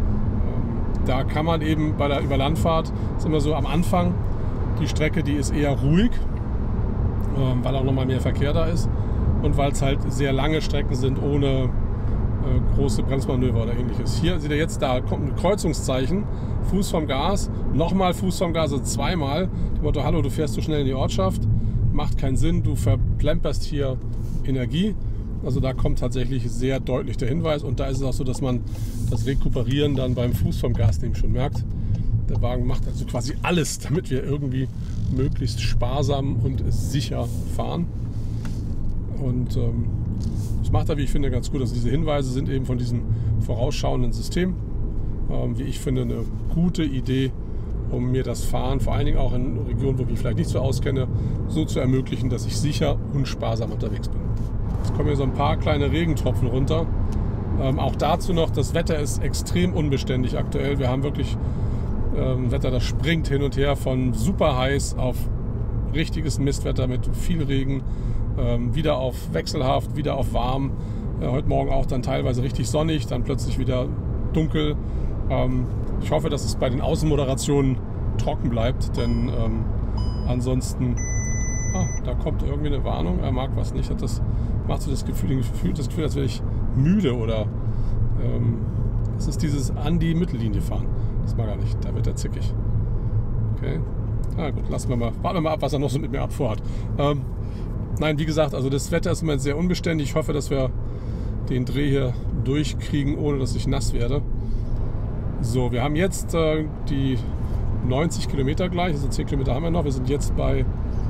Da kann man eben bei der Überlandfahrt, ist immer so am Anfang, die Strecke, die ist eher ruhig, weil auch nochmal mehr Verkehr da ist und weil es halt sehr lange Strecken sind ohne große Bremsmanöver oder ähnliches. Hier seht ihr jetzt, da kommt ein Kreuzungszeichen, Fuß vom Gas, nochmal Fuß vom Gas, also zweimal. Das Motto, hallo, du fährst zu schnell in die Ortschaft, macht keinen Sinn, du verplemperst hier Energie. Also da kommt tatsächlich sehr deutlich der Hinweis und da ist es auch so, dass man das Rekuperieren dann beim Fuß vom Gas nehmen schon merkt. Der Wagen macht also quasi alles, damit wir irgendwie möglichst sparsam und sicher fahren. Und das macht er, wie ich finde, ganz gut. Also diese Hinweise sind eben von diesem vorausschauenden System, wie ich finde, eine gute Idee, um mir das Fahren, vor allen Dingen auch in Regionen, wo ich mich vielleicht nicht so auskenne, so zu ermöglichen, dass ich sicher und sparsam unterwegs bin. Jetzt kommen hier so ein paar kleine Regentropfen runter. Auch dazu noch, das Wetter ist extrem unbeständig aktuell. Wir haben wirklich Wetter, das springt hin und her von super heiß auf richtiges Mistwetter mit viel Regen, wieder auf wechselhaft, wieder auf warm. Heute Morgen auch dann teilweise richtig sonnig, dann plötzlich wieder dunkel. Ich hoffe, dass es bei den Außenmoderationen trocken bleibt, denn ansonsten, da kommt irgendwie eine Warnung, er mag was nicht, macht so das Gefühl, als wäre ich müde oder es ist dieses an die Mittellinie fahren. Das mag er nicht, da wird er zickig. Okay, gut, warten wir mal ab, was er noch so mit mir vorhat. Nein, wie gesagt, also das Wetter ist im Moment sehr unbeständig. Ich hoffe, dass wir den Dreh hier durchkriegen, ohne dass ich nass werde. So, wir haben jetzt die 90 Kilometer gleich, also 10 Kilometer haben wir noch. Wir sind jetzt bei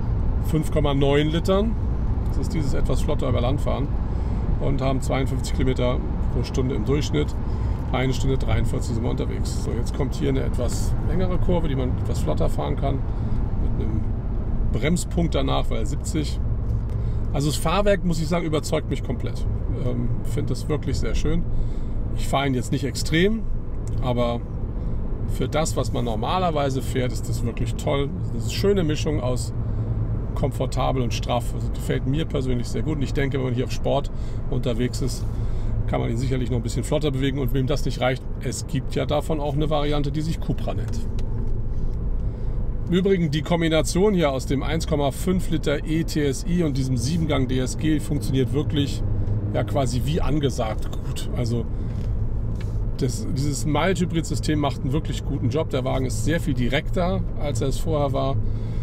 5,9 Litern. Das ist dieses etwas flotter über Land fahren. Und haben 52 Kilometer pro Stunde im Durchschnitt. 1 Stunde 43 sind wir unterwegs. So, jetzt kommt hier eine etwas längere Kurve, die man etwas flotter fahren kann. Mit einem Bremspunkt danach, weil 70. Also das Fahrwerk, muss ich sagen, überzeugt mich komplett. Ich finde das wirklich sehr schön. Ich fahre ihn jetzt nicht extrem, aber für das, was man normalerweise fährt, ist das wirklich toll. Das ist eine schöne Mischung aus komfortabel und straff. Also gefällt mir persönlich sehr gut. Und ich denke, wenn man hier auf Sport unterwegs ist, kann man ihn sicherlich noch ein bisschen flotter bewegen. Und wem das nicht reicht, es gibt ja davon auch eine Variante, die sich Cupra nennt. Im Übrigen die Kombination hier aus dem 1,5 Liter E-TSI und diesem 7-Gang DSG funktioniert wirklich ja quasi wie angesagt gut. Also dieses Mild-Hybrid-System macht einen wirklich guten Job. Der Wagen ist sehr viel direkter, als er es vorher war.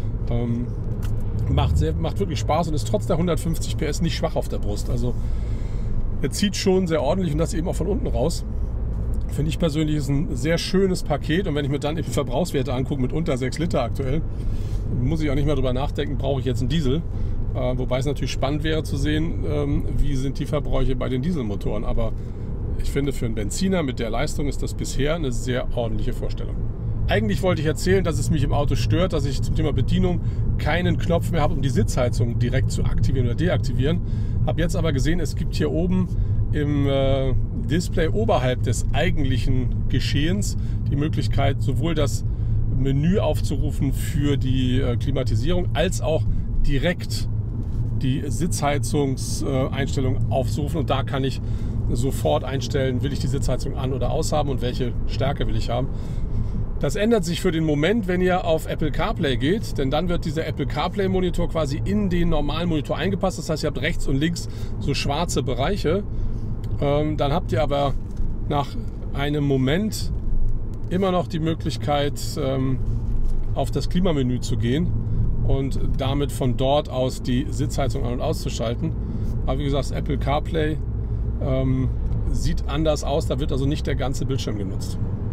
Macht wirklich Spaß und ist trotz der 150 PS nicht schwach auf der Brust. Also er zieht schon sehr ordentlich und das eben auch von unten raus. Finde ich persönlich ist ein sehr schönes Paket. Und wenn ich mir dann eben Verbrauchswerte angucke mit unter 6 Liter aktuell, muss ich auch nicht mehr darüber nachdenken, brauche ich jetzt einen Diesel. Wobei es natürlich spannend wäre zu sehen, wie sind die Verbräuche bei den Dieselmotoren. Aber ich finde, für einen Benziner mit der Leistung ist das bisher eine sehr ordentliche Vorstellung. Eigentlich wollte ich erzählen, dass es mich im Auto stört, dass ich zum Thema Bedienung keinen Knopf mehr habe, um die Sitzheizung direkt zu aktivieren oder deaktivieren. Habe jetzt aber gesehen, es gibt hier oben im Display oberhalb des eigentlichen Geschehens die Möglichkeit, sowohl das Menü aufzurufen für die Klimatisierung, als auch direkt die Sitzheizungseinstellung aufzurufen. Und da kann ich sofort einstellen, will ich die Sitzheizung an- oder aushaben und welche Stärke will ich haben. Das ändert sich für den Moment, wenn ihr auf Apple CarPlay geht, denn dann wird dieser Apple CarPlay Monitor quasi in den normalen Monitor eingepasst. Das heißt, ihr habt rechts und links so schwarze Bereiche. Dann habt ihr aber nach einem Moment immer noch die Möglichkeit, auf das Klimamenü zu gehen und damit von dort aus die Sitzheizung an- und auszuschalten. Aber wie gesagt, das Apple CarPlay sieht anders aus, da wird also nicht der ganze Bildschirm genutzt.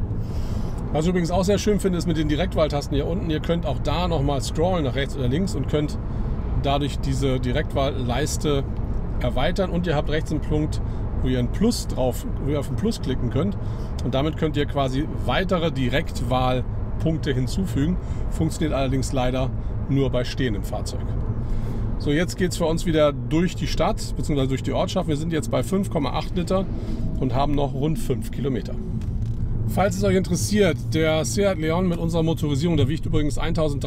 Was ich übrigens auch sehr schön finde, ist mit den Direktwahltasten hier unten. Ihr könnt auch da nochmal scrollen nach rechts oder links und könnt dadurch diese Direktwahlleiste erweitern. Und ihr habt rechts einen Punkt, wo ihr auf ein Plus klicken könnt. Und damit könnt ihr quasi weitere Direktwahlpunkte hinzufügen. Funktioniert allerdings leider nur bei stehendem Fahrzeug. So, jetzt geht es für uns wieder durch die Stadt bzw. durch die Ortschaft. Wir sind jetzt bei 5,8 Liter und haben noch rund 5 Kilometer. Falls es euch interessiert, der Seat Leon mit unserer Motorisierung, der wiegt übrigens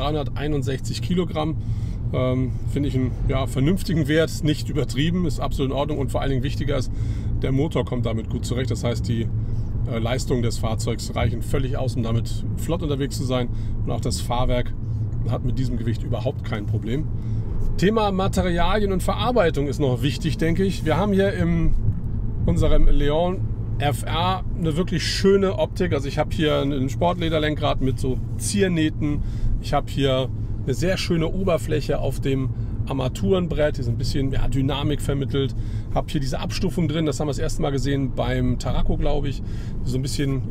1361 Kilogramm. Finde ich einen vernünftigen Wert, nicht übertrieben, ist absolut in Ordnung und vor allen Dingen wichtiger ist, der Motor kommt damit gut zurecht. Das heißt, die Leistungen des Fahrzeugs reichen völlig aus, um damit flott unterwegs zu sein. Und auch das Fahrwerk hat mit diesem Gewicht überhaupt kein Problem. Thema Materialien und Verarbeitung ist noch wichtig, denke ich. Wir haben hier in unserem Leon FR eine wirklich schöne Optik. Also ich habe hier ein Sportlederlenkrad mit so Ziernähten. Ich habe hier eine sehr schöne Oberfläche auf dem Armaturenbrett, die ist ein bisschen Dynamik vermittelt. Habe hier diese Abstufung drin, das haben wir das erste Mal gesehen beim Tarraco, glaube ich. So ein bisschen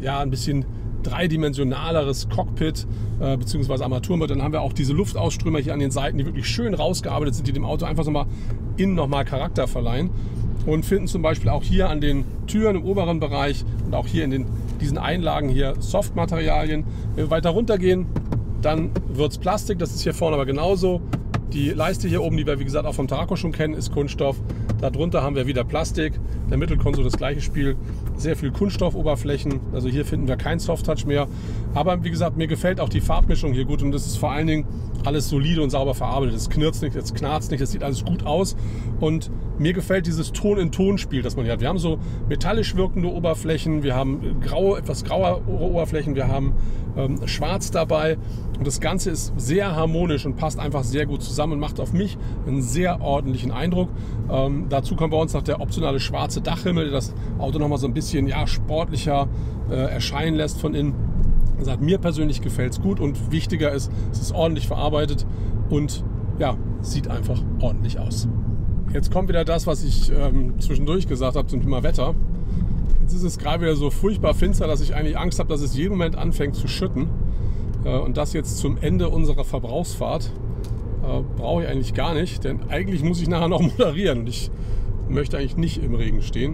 dreidimensionaleres Cockpit bzw. Armaturenbrett. Dann haben wir auch diese Luftausströmer hier an den Seiten, die wirklich schön rausgearbeitet sind, die dem Auto einfach nochmal Charakter verleihen. Und finden zum Beispiel auch hier an den Türen im oberen Bereich und auch hier in diesen Einlagen hier Softmaterialien. Wenn wir weiter runter gehen, dann wird es Plastik. Das ist hier vorne aber genauso. Die Leiste hier oben, die wir wie gesagt auch vom Tarraco schon kennen, ist Kunststoff. Darunter haben wir wieder Plastik. Der Mittelkonsole das gleiche Spiel. Sehr viel Kunststoffoberflächen. Also hier finden wir kein Softtouch mehr. Aber wie gesagt, mir gefällt auch die Farbmischung hier gut. Und das ist vor allen Dingen alles solide und sauber verarbeitet. Es knirzt nicht, es knarzt nicht, es sieht alles gut aus. Und mir gefällt dieses Ton-in-Ton-Spiel, das man hier hat. Wir haben so metallisch wirkende Oberflächen, wir haben etwas graue Oberflächen, wir haben schwarz dabei. Und das Ganze ist sehr harmonisch und passt einfach sehr gut zusammen und macht auf mich einen sehr ordentlichen Eindruck. Dazu kommt bei uns noch der optionale schwarze Dachhimmel, der das Auto nochmal so ein bisschen sportlicher erscheinen lässt von innen. Also mir persönlich gefällt es gut und wichtiger ist, es ist ordentlich verarbeitet und sieht einfach ordentlich aus. Jetzt kommt wieder das, was ich zwischendurch gesagt habe zum Thema Wetter. Jetzt ist es gerade wieder so furchtbar finster, dass ich eigentlich Angst habe, dass es jeden Moment anfängt zu schütten. Und das jetzt zum Ende unserer Verbrauchsfahrt brauche ich eigentlich gar nicht, denn eigentlich muss ich nachher noch moderieren und ich möchte eigentlich nicht im Regen stehen.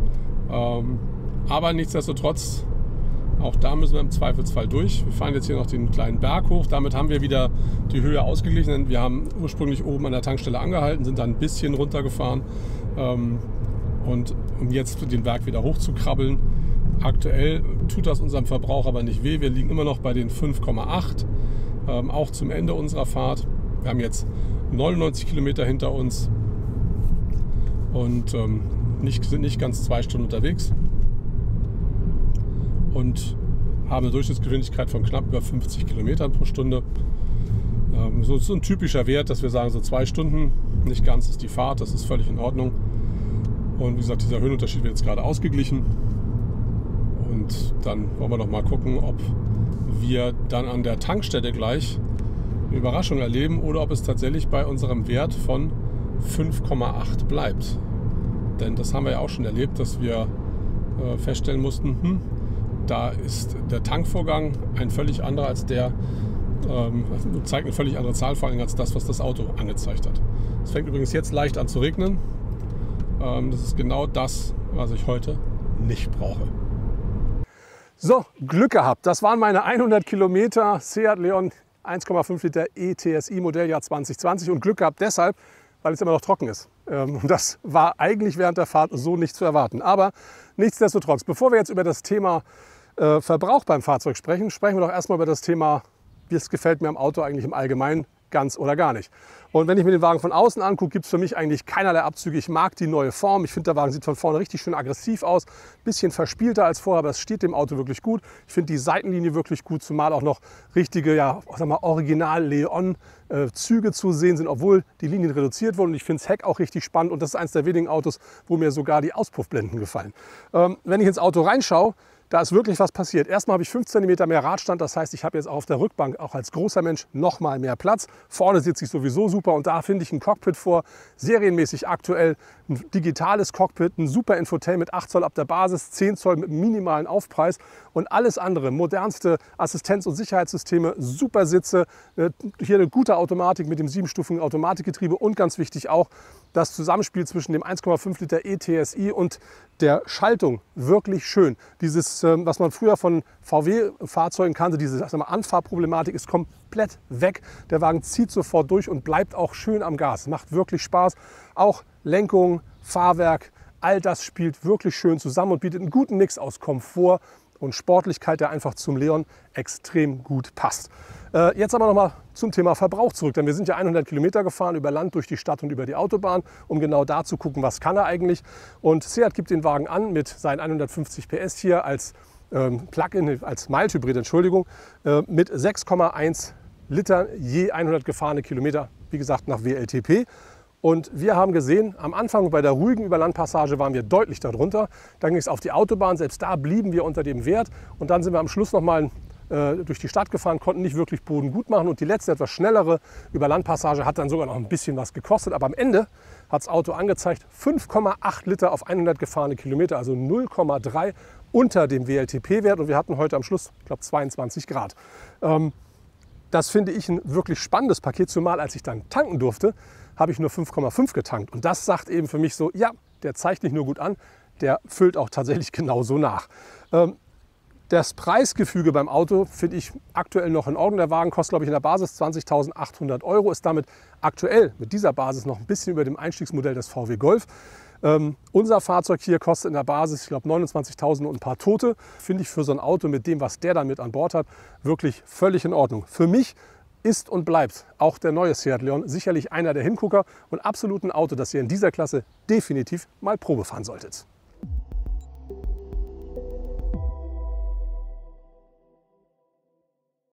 Aber nichtsdestotrotz, auch da müssen wir im Zweifelsfall durch. Wir fahren jetzt hier noch den kleinen Berg hoch. Damit haben wir wieder die Höhe ausgeglichen. Denn wir haben ursprünglich oben an der Tankstelle angehalten, sind dann ein bisschen runtergefahren. Und um jetzt den Berg wieder hoch zu krabbeln. Aktuell tut das unserem Verbrauch aber nicht weh. Wir liegen immer noch bei den 5,8, auch zum Ende unserer Fahrt. Wir haben jetzt 99 Kilometer hinter uns und sind nicht ganz 2 Stunden unterwegs und haben eine Durchschnittsgeschwindigkeit von knapp über 50 Kilometern pro Stunde. So ein typischer Wert, dass wir sagen, so 2 Stunden, nicht ganz ist die Fahrt, das ist völlig in Ordnung. Und wie gesagt, dieser Höhenunterschied wird jetzt gerade ausgeglichen. Und dann wollen wir noch mal gucken, ob wir dann an der Tankstelle gleich eine Überraschung erleben oder ob es tatsächlich bei unserem Wert von 5,8 bleibt. Denn das haben wir ja auch schon erlebt, dass wir feststellen mussten, da ist der Tankvorgang ein völlig anderer als der, zeigt eine völlig andere Zahl vor allem als das, was das Auto angezeigt hat. Es fängt übrigens jetzt leicht an zu regnen. Das ist genau das, was ich heute nicht brauche. So, Glück gehabt. Das waren meine 100 Kilometer Seat Leon 1,5 Liter E-TSI Modelljahr 2020 und Glück gehabt deshalb, weil es immer noch trocken ist. Und das war eigentlich während der Fahrt so nicht zu erwarten. Aber nichtsdestotrotz, bevor wir jetzt über das Thema Verbrauch beim Fahrzeug sprechen, sprechen wir doch erstmal über das Thema, wie es gefällt mir am Auto eigentlich im Allgemeinen, ganz oder gar nicht. Und wenn ich mir den Wagen von außen angucke, gibt es für mich eigentlich keinerlei Abzüge. Ich mag die neue Form. Ich finde, der Wagen sieht von vorne richtig schön aggressiv aus. Bisschen verspielter als vorher, aber es steht dem Auto wirklich gut. Ich finde die Seitenlinie wirklich gut, zumal auch noch richtige, ja, sag mal, Original-Leon-Züge zu sehen sind, obwohl die Linien reduziert wurden. Und ich finde das Heck auch richtig spannend und das ist eines der wenigen Autos, wo mir sogar die Auspuffblenden gefallen. Wenn ich ins Auto reinschaue, da ist wirklich was passiert. Erstmal habe ich 5 cm mehr Radstand, das heißt, ich habe jetzt auf der Rückbank auch als großer Mensch noch mal mehr Platz. Vorne sitze ich sowieso super und da finde ich ein Cockpit vor, serienmäßig aktuell, ein digitales Cockpit, ein super Infotainment, 8 Zoll ab der Basis, 10 Zoll mit minimalen Aufpreis und alles andere, modernste Assistenz- und Sicherheitssysteme, super Sitze, hier eine gute Automatik mit dem 7-stufigen Automatikgetriebe und ganz wichtig auch das Zusammenspiel zwischen dem 1,5 Liter E-TSI und der Schaltung, wirklich schön. Dieses, was man früher von VW-Fahrzeugen kannte, diese Anfahrproblematik ist komplett weg. Der Wagen zieht sofort durch und bleibt auch schön am Gas. Macht wirklich Spaß. Auch Lenkung, Fahrwerk, all das spielt wirklich schön zusammen und bietet einen guten Mix aus Komfort und Sportlichkeit, der einfach zum Leon extrem gut passt. Jetzt aber noch mal zum Thema Verbrauch zurück, denn wir sind ja 100 Kilometer gefahren über Land, durch die Stadt und über die Autobahn, um genau da zu gucken, was kann er eigentlich. Und Seat gibt den Wagen an mit seinen 150 PS hier als Plug-in, als Mild-Hybrid, Entschuldigung, mit 6,1 Liter je 100 gefahrene Kilometer, wie gesagt nach WLTP. Und wir haben gesehen, am Anfang bei der ruhigen Überlandpassage waren wir deutlich darunter. Dann ging es auf die Autobahn, selbst da blieben wir unter dem Wert. Und dann sind wir am Schluss noch mal durch die Stadt gefahren, konnten nicht wirklich Boden gut machen. Und die letzte etwas schnellere Überlandpassage hat dann sogar noch ein bisschen was gekostet. Aber am Ende hat das Auto angezeigt 5,8 Liter auf 100 gefahrene Kilometer, also 0,3 unter dem WLTP-Wert. Und wir hatten heute am Schluss, ich glaube, 22 Grad. Das finde ich ein wirklich spannendes Paket, zumal als ich dann tanken durfte, habe ich nur 5,5 getankt. Und das sagt eben für mich so, ja, der zeigt nicht nur gut an, der füllt auch tatsächlich genauso nach. Das Preisgefüge beim Auto finde ich aktuell noch in Ordnung. Der Wagen kostet, glaube ich, in der Basis 20.800 €, ist damit aktuell mit dieser Basis noch ein bisschen über dem Einstiegsmodell des VW Golf. Unser Fahrzeug hier kostet in der Basis, ich glaube, 29.000 und ein paar Tote. Finde ich für so ein Auto mit dem, was der dann mit an Bord hat, wirklich völlig in Ordnung. Für mich ist und bleibt auch der neue Seat Leon sicherlich einer der Hingucker und absolut ein Auto, das ihr in dieser Klasse definitiv mal Probe fahren solltet.